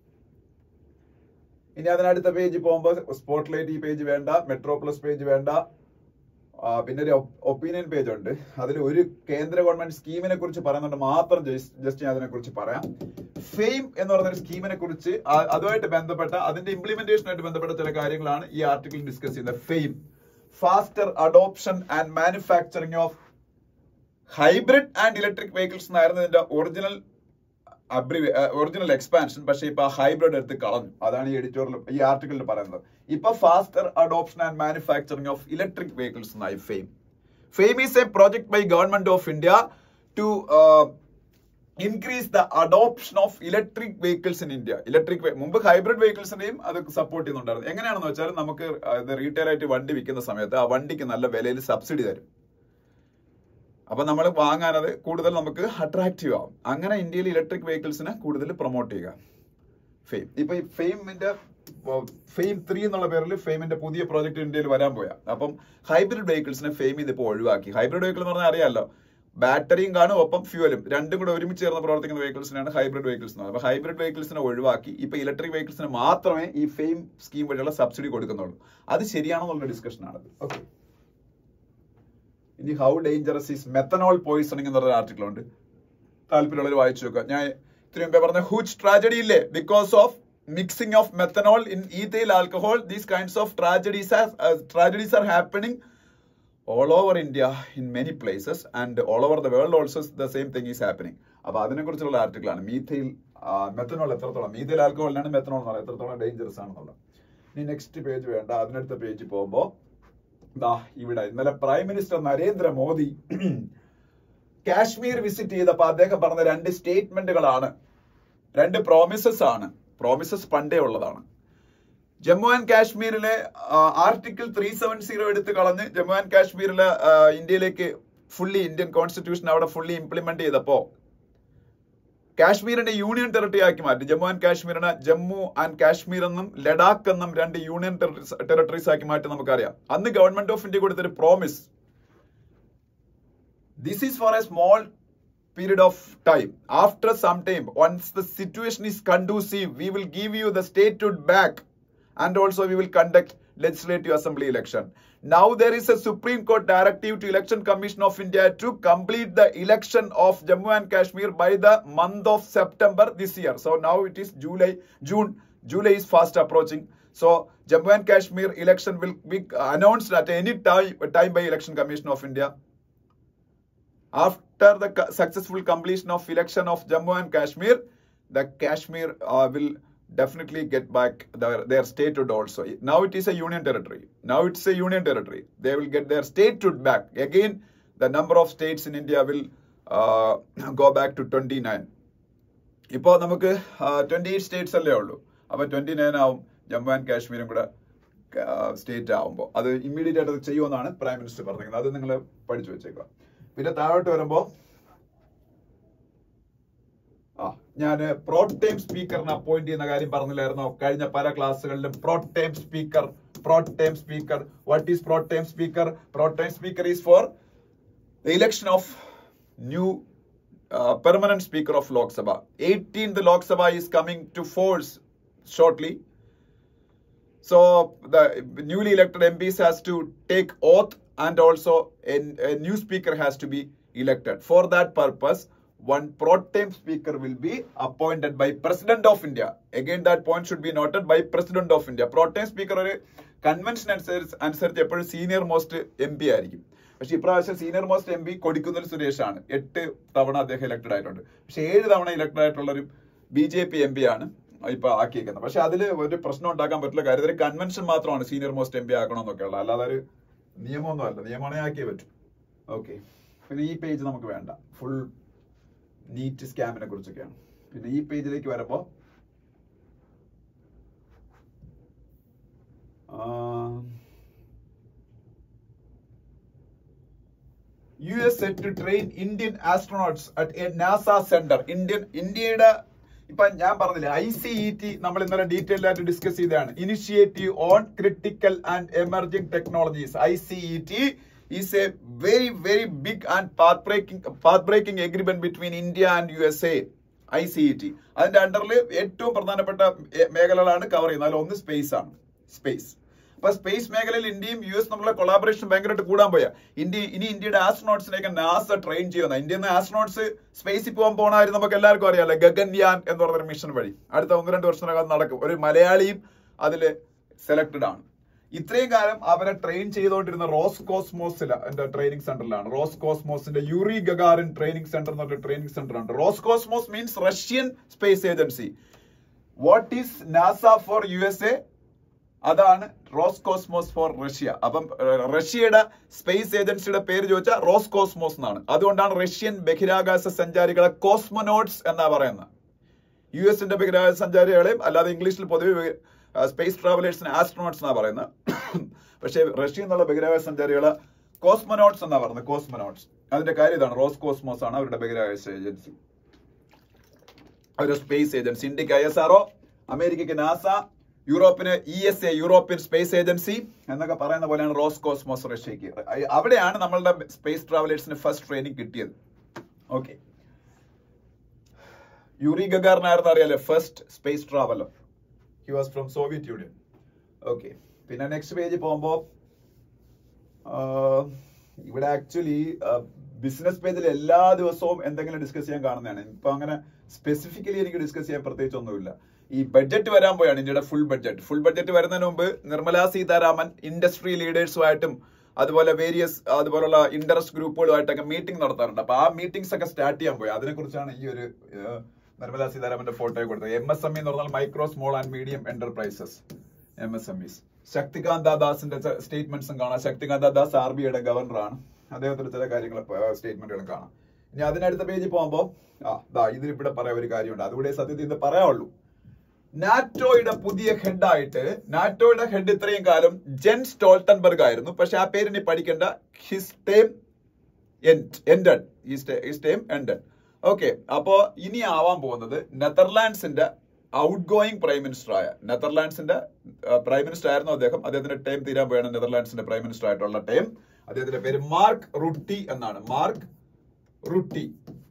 S1: ഇനി അതിനടുത്ത പേജ് പോകുമ്പോൾ സ്പോട്ട്ലൈറ്റ് ഈ പേജ് വേണ്ട, മെട്രോ പ്ലസ് പേജ് വേണ്ട. പിന്നെ ഒരു ഒപ്പീനിയൻ പേജ് ഉണ്ട്. അതിൽ ഒരു കേന്ദ്ര ഗവൺമെന്റ് സ്കീമിനെ കുറിച്ച് പറയുന്നുണ്ട്, മാത്രം ജസ്റ്റ് ഞാൻ അതിനെ കുറിച്ച് പറയാം. ഫെയിം എന്ന് പറയുന്ന ഒരു സ്കീമിനെ കുറിച്ച് അതുമായിട്ട് ബന്ധപ്പെട്ട അതിന്റെ ഇംപ്ലിമെന്റേഷനുമായിട്ട് ബന്ധപ്പെട്ട ചില കാര്യങ്ങളാണ് ഈ ആർട്ടിക്കിൾ ഡിസ്കസ് ചെയ്യുന്നത്. FAME, faster adoption and manufacturing of hybrid and electric vehicles എന്നായിരുന്നു ഇതിന്റെ ഒറിജിനൽ എക്സ്പാൻഷൻ. പക്ഷെ ഇപ്പൊ ഹൈബ്രിഡ് എടുത്ത് കളഞ്ഞു. അതാണ് ഈ ആർട്ടിക്കിളിൽ പറയുന്നത്. ഇപ്പൊ faster adoption and manufacturing of electric vehicles എന്നായി FAME. FAME is a project by government of India to increase the adoption of electric vehicles in India. മുമ്പ് ഹൈബ്രിഡ് വെഹിക്കിൾസിന്റെയും അത് സപ്പോർട്ട് ചെയ്യുന്നുണ്ടായിരുന്നു. എങ്ങനെയാണെന്ന് വെച്ചാൽ നമുക്ക് റീറ്റെയിൽ ആയിട്ട് വണ്ടി വിൽക്കുന്ന സമയത്ത് ആ വണ്ടിക്ക് നല്ല വിലയിൽ സബ്സിഡി തരും. അപ്പൊ നമ്മൾ വാങ്ങാനത് കൂടുതൽ നമുക്ക് അട്രാക്റ്റീവ് ആവും. അങ്ങനെ ഇന്ത്യയിൽ ഇലക്ട്രിക് വെഹിക്കിൾസിനെ കൂടുതൽ പ്രൊമോട്ട് ചെയ്യുക. ഫെയിം ഇപ്പൊ ഈ ഫെയിം 3 എന്നുള്ള പേരിൽ ഫെയിമിന്റെ പുതിയ പ്രോജക്ട് ഇന്ത്യയിൽ വരാൻ പോയാ. അപ്പം ഹൈബ്രിഡ് വെഹിക്കിൾസിനെ ഫെയിം ഇതിപ്പോ ഒഴിവാക്കി. ഹൈബ്രിഡ് വെഹിക്കിൾ എന്ന് പറഞ്ഞാൽ അറിയാമല്ലോ, ബാറ്ററിയും കാണും ഒപ്പം ഫ്യൂവലും രണ്ടും കൂടെ ഒരുമിച്ച് ചേർന്ന് പ്രവർത്തിക്കുന്ന വെഹിക്കിൾസിനാണ് ഹൈബ്രിഡ് വെഹിക്കിൾസ് എന്ന് പറയുന്നത്. അപ്പൊ ഹൈബ്രിഡ് വെഹിക്കിൾസിനെ ഒഴിവാക്കി ഇപ്പൊ ഇലക്ട്രിക് വെഹിക്കിൾസിന് മാത്രമേ ഈ ഫെയിം സ്കീം വഴിയുള്ള സബ്സിഡി കൊടുക്കുന്നുള്ളൂ. അത് ശരിയാണെന്നുള്ള ഡിസ്കഷൻ ആണത്. ഓക്കെ, ഇനി how dangerous is methanol poisoning എന്ന് പറഞ്ഞ ആർട്ടിക്കിൾ ഉണ്ട്, താല്പര്യമുള്ളവർ വായിച്ചു നോക്കുക. ഞാൻ ഇത്രയും മുമ്പേ പറഞ്ഞ ഹൂജ് ട്രാജഡി ഇല്ലേ, because of mixing of methanol in ethyl alcohol. These kinds of tragedies are happening all over India in many places and all over the world also the same thing is happening. അപ്പോൾ അതിനെ കുറിച്ചുള്ള article ആണ്. Methanol എത്രത്തോളം, methyl ആൽക്കഹോളിനാണ് methanol എന്ന് പറയുന്നത്, എത്രത്തോളം dangerous ആണെന്നുള്ളത്. ഇനി നെക്സ്റ്റ് പേജ് വേണ്ട, അതിനടുത്ത പേജ് പോകുമ്പോ ഇവിടെ ഇന്നലെ prime minister Narendra Modi Kashmir visit ചെയ്തപ്പോ അദ്ദേഹം പറഞ്ഞ 2 സ്റ്റേറ്റ്മെന്റുകളാണ്, 2 പ്രോമിസസ് ആണ്. പ്രോമിസസ് പണ്ടേ ഉള്ളതാണ്. ജമ്മു ആൻഡ് കാശ്മീരിലെ ആർട്ടിക്കിൾ 370 എടുത്ത് കളഞ്ഞ് ജമ്മു ആൻഡ് കാശ്മീരിലെ ഇന്ത്യയിലേക്ക് ഫുള്ളി ഇന്ത്യൻ കോൺസ്റ്റിറ്റ്യൂഷൻ അവിടെ ഫുള്ളി ഇംപ്ലിമെന്റ് ചെയ്തപ്പോ കാശ്മീരിന്റെ യൂണിയൻ ടെറിട്ടറി ആക്കി മാറ്റി. ജമ്മു ആൻഡ് കാശ്മീരിനെ ജമ്മു ആൻഡ് കാശ്മീർ എന്നും ലഡാക്ക് എന്നും 2 യൂണിയൻ ടെറിട്ടറീസ് ആക്കി മാറ്റി നമുക്കറിയാം. അന്ന് ഗവൺമെന്റ് ഓഫ് ഇന്ത്യ കൊടുത്തൊരു promise, this is for a small period of time. After some time, once the situation is conducive, we will give you the statehood back and also we will conduct legislative assembly election. Now there is a Supreme Court directive to Election Commission of India to complete the election of Jammu and Kashmir by the month of September this year. So now it is July is fast approaching. So Jammu and Kashmir election will be announced at any time by Election Commission of India. After the successful completion of election of Jammu and Kashmir, the Kashmir will definitely get back their statehood also. Now it is a union territory. They will get their statehood back. Again, the number of states in India will go back to 29. ഇപ്പോൾ നമുക്ക് 28 States അല്ലേ ഉള്ളൂ. അപ്പൊ 29 ആവും Jammu and കാശ്മീരും കൂടെ state ആവുമ്പോൾ. അത് immediate ആയിട്ട് ചെയ്യുമെന്നാണ് പ്രൈം മിനിസ്റ്റർ പറഞ്ഞിരിക്കുന്നത്. അത് നിങ്ങൾ പഠിച്ചു വെച്ചേക്കുക. പിന്നെ താഴോട്ട് വരുമ്പോ ഞാൻ പ്രോടൈം സ്പീക്കറിനെ അപ്പോയിന്റ് ചെയ്യുന്ന കാര്യം പറഞ്ഞില്ലായിരുന്നോ കഴിഞ്ഞ പല ക്ലാസ്സുകളിലും? Pro tem speaker. What is pro tem speaker? Pro tem speaker is for the election of new permanent speaker of Lok Sabha. 18th Lok Sabha is coming to force shortly. So the newly elected MPs has to take oath and also a new speaker has to be elected. For that purpose, one pro-tem speaker will be appointed by President of India. Again, that point should be noted, by President of India. Pro-tem speaker ഒരു convention അനുസരിച്ച് എപ്പോഴും senior most MP ആയിരിക്കും. പക്ഷെ ഇപ്രാവശ്യം senior most MP Kodikunnil സുരേഷാണ്. 8 തവണ അദ്ദേഹം elected ആയിട്ടുണ്ട്. പക്ഷെ 7 തവണ ഇലക്ടഡ് ആയിട്ടുള്ള ഒരു BJP MP ആണ് ഇപ്പൊ ആക്കിയേക്കുന്നത്. പക്ഷെ അതിൽ ഒരു പ്രശ്നം ഉണ്ടാക്കാൻ പറ്റില്ല. കാര്യം ഒരു കൺവെൻഷൻ മാത്രമാണ് സീനിയർ മോസ്റ്റ് MP ആക്കണമെന്നൊക്കെ ഉള്ളത്, അല്ലാതെ ഒരു നിയമമൊന്നും അല്ല. നിയമമാണെങ്കിൽ ആക്കിയേ പറ്റും. ഓക്കെ, പിന്നെ ഈ പേജ് നമുക്ക് വേണ്ട. ഫുൾ നീറ്റ് സ്കാമിനെ കുറിച്ചൊക്കെയാണ്. പിന്നെ ഈ പേജിലേക്ക് വരുമ്പോ US set to train Indian astronauts at a NASA center. ഇന്ത്യയുടെ ഇപ്പൊ ഞാൻ പറഞ്ഞില്ലേ ICET നമ്മൾ ഇന്നലെ ഡീറ്റെയിൽ ആയിട്ട് ഡിസ്കസ് ചെയ്തതാണ്. Initiative on critical and emerging technologies. ICET is a very big and path-breaking agreement between India and USA. ICET അതിന്റെ അണ്ടറിൽ ഏറ്റവും പ്രധാനപ്പെട്ട മേഖലകളാണ് കവർ ചെയ്യുന്നത്. അതിൽ ഒന്ന് സ്പേസ് ആണ്. അപ്പൊ സ്പേസ് മേഖലയിൽ ഇന്ത്യയും US തമ്മിലുള്ള കൊളാബറേഷൻ ഭയങ്കരമായിട്ട് കൂടാൻ പോയാ. ഇന്ത്യയുടെ ആസ്ട്രോണോട്സിനെയൊക്കെ നാസ ട്രെയിൻ ചെയ്യുന്ന ഇന്ത്യയിൽ നിന്ന് ആസ്ട്രോണോട്സ് സ്പേസിൽ പോകാനായിരുന്നു നമുക്ക് എല്ലാവർക്കും അറിയാലോ. ഗഗൻയാൻ എന്ന് പറഞ്ഞൊരു മിഷൻ വഴി അടുത്ത 1-2 വർഷത്തിനകം നടക്കും. ഒരു മലയാളിയും അതില് സെലക്ടഡ് ആണ്. ഇത്രയും കാലം അവരെ ട്രെയിൻ ചെയ്തുകൊണ്ടിരുന്ന റോസ്കോസ്മോസിലെ ട്രെയിനിങ് സെന്ററിലാണ്. റോസ്കോസ്മോസിന്റെ യൂറി ഗഗാറിൻ ട്രെയിനിങ് സെന്റർ എന്ന് പറഞ്ഞ ട്രെയിനിങ് സെന്റർ ഉണ്ട്. Roscosmos means Russian space agency. What is NASA for USA? അതാണ് റോസ്കോസ്മോസ് ഫോർ റഷ്യ. അപ്പം റഷ്യയുടെ സ്പേസ് ഏജൻസിയുടെ പേര് ചോദിച്ചാൽ റോസ്കോസ്മോസ് എന്നാണ്. അതുകൊണ്ടാണ് റഷ്യൻ ബഹിരാകാശ സഞ്ചാരികളെ കോസ്മോനോട്സ് എന്നാ പറയുന്നത്. US-ന്റെ ബഹിരാകാശ സഞ്ചാരികളെയും അല്ലാതെ ഇംഗ്ലീഷിൽ പൊതുവെ സ്പേസ് ട്രാവലേഴ്സിന് ആസ്ട്രോനോട്സ് എന്നാ പറയുന്നത്. പക്ഷേ റഷ്യ എന്നുള്ള ബഹിരാകാശ സഞ്ചാരികളെ കോസ്മോനോട്ട്സ് എന്നാ പറയുന്നത്, കോസ്മോനോട്ട്സ്. അതിന്റെ കാര്യം ഇതാണ്, റോസ് കോസ്മോസ് ആണ് അവരുടെ ബഹിരാകാശ ഏജൻസി, ഒരു സ്പേസ് ഏജൻസി. ഇന്ത്യക്ക് ISRO, അമേരിക്കയ്ക്ക് നാസ, യൂറോപ്പിന് ESA, യൂറോപ്യൻ സ്പേസ് ഏജൻസി എന്നൊക്കെ പറയുന്ന പോലെയാണ് റോസ് കോസ്മോസ് റഷ്യക്ക്. അവിടെയാണ് നമ്മളുടെ സ്പേസ് ട്രാവലേഴ്സിന് ഫസ്റ്റ് ട്രെയിനിങ് കിട്ടിയത്. ഓക്കെ, യൂറി ഗഗാറിനായിരുന്നു അറിയാലോ first space traveller. He was from Soviet Union. Okay, പിന്നെ നെക്സ്റ്റ് പേജ് പോകുമ്പോ ഇവിടെ ആക്ച്വലി ബിസിനസ് പേജിൽ എല്ലാ ദിവസവും എന്തെങ്കിലും ഡിസ്കസ് ചെയ്യാൻ കാണുന്നതാണ്. ഇപ്പൊ അങ്ങനെ സ്പെസിഫിക്കലി എനിക്ക് ഡിസ്കസ് ചെയ്യാൻ പ്രത്യേകിച്ച് ഒന്നുമില്ല. ഈ ബഡ്ജറ്റ് വരാൻ പോയാണ്, ഇന്ത്യയുടെ ഫുൾ ബഡ്ജറ്റ് വരുന്നതിന് മുമ്പ് നിർമ്മലാ സീതാരാമൻ ഇൻഡസ്ട്രി ലീഡേഴ്സുമായിട്ടും അതുപോലെ അതുപോലുള്ള ഇൻട്രസ്റ്റ് ഗ്രൂപ്പുകളുമായിട്ടൊക്കെ മീറ്റിംഗ് നടത്താറുണ്ട്. അപ്പൊ ആ മീറ്റിംഗ്സ് ഒക്കെ സ്റ്റാർട്ട് ചെയ്യാൻ പോയി. അതിനെക്കുറിച്ചാണ് ഈ ഒരു നിർമ്മലാ സീതാരാമന്റെ ഫോട്ടോ കൊടുത്തത്. MSME എന്ന് പറഞ്ഞാൽ micro small and medium enterprises, MSMEs. Shaktikanta ദാസിന്റെ സ്റ്റേറ്റ്മെന്റ്സും കാണാം. ശക്തികാന്ത ദാസ് RBIയുടെ ഗവർണറാണ്. അദ്ദേഹത്തിന്റെ ചില കാര്യങ്ങൾ സ്റ്റേറ്റ്മെന്റുകളും കാണാം. ഇനി അതിനടുത്ത പേജിൽ പോകുമ്പോ ഇതിലിവിടെ പറയാൻ ഒരു കാര്യമുണ്ട്, അതുകൂടെ സത്യത്തിൽ ഇത് പറയാവുള്ളൂ. നാറ്റോയുടെ പുതിയ ഹെഡായിട്ട്, നാറ്റോയുടെ ഹെഡ് ഇത്രയും കാലം ജെൻ സ്റ്റോൾട്ടൻബർഗ് ആയിരുന്നു. പക്ഷെ ആ പേരിനി പഠിക്കേണ്ട, ഹിസ് ടൈം എൻഡഡ്. ഓക്കെ, അപ്പോ ഇനി ആവാൻ പോകുന്നത് നെതർലാൻഡ്സിന്റെ ഔട്ട് ഗോയിങ് പ്രൈം മിനിസ്റ്റർ ആയ, നെതർലാൻഡ്സിന്റെ പ്രൈം മിനിസ്റ്റർ ആയിരുന്നു അദ്ദേഹം. അദ്ദേഹത്തിന്റെ ടൈം തീരാൻ പോയാണ് നെതർലാൻഡ്സിന്റെ പ്രൈം മിനിസ്റ്റർ ആയിട്ടുള്ള ടൈം. അദ്ദേഹത്തിന്റെ പേര് മാർക്ക് റുട്ടി എന്നാണ്. Mark Rutte.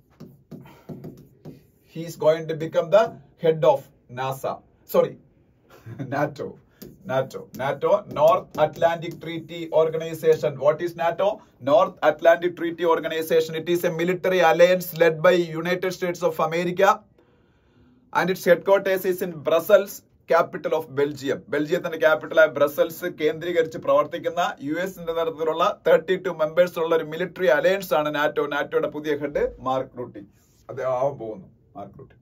S1: He is going to become the head of NASA. Sorry, NATO, North Atlantic Treaty Organization. What is NATO? North Atlantic Treaty Organization. It is a military alliance led by United States of America, and its headquarters is in Brussels, capital of Belgium. ബെൽജിയത്തിന്റെ ക്യാപിറ്റലായ Brussels കേന്ദ്രീകരിച്ച് പ്രവർത്തിക്കുന്ന US-ന്റെ നേതൃത്വത്തിലുള്ള 32 members ഉള്ള ഒരു military alliance ആണ് NATO. നാറ്റോയുടെ പുതിയ ഹെഡ് മാർക്ക് റൂട്ടി, അദ്ദേഹം ആവാൻ പോകുന്നു, മാർക്ക് റൂട്ടി.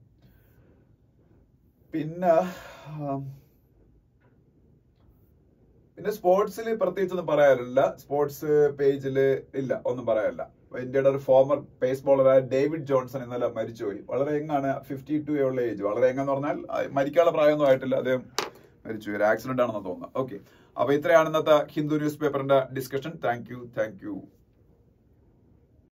S1: പിന്നെ സ്പോർട്സിൽ പ്രത്യേകിച്ചൊന്നും പറയാനില്ല. സ്പോർട്സ് പേജിൽ ഇല്ല, ഒന്നും പറയാനില്ല. ഇന്ത്യയുടെ ഒരു ഫോമർ പേസ് ബോളറായ ഡേവിഡ് ജോൺസൺ ഇന്നലെ മരിച്ചുപോയി. വളരെ യങ്ങാണ്, 52 ഉള്ള ഏജ്. വളരെ യങ്ങെന്ന് പറഞ്ഞാൽ മരിക്കാനുള്ള പ്രായമൊന്നും ആയിട്ടില്ല, അദ്ദേഹം മരിച്ചുപോയി. ഒരു ആക്സിഡന്റ് ആണെന്ന് തോന്നുന്നു. ഓക്കെ, അപ്പൊ ഇത്രയാണ് ഇന്നത്തെ ഹിന്ദു ന്യൂസ് പേപ്പറിന്റെ ഡിസ്കഷൻ. Thank U.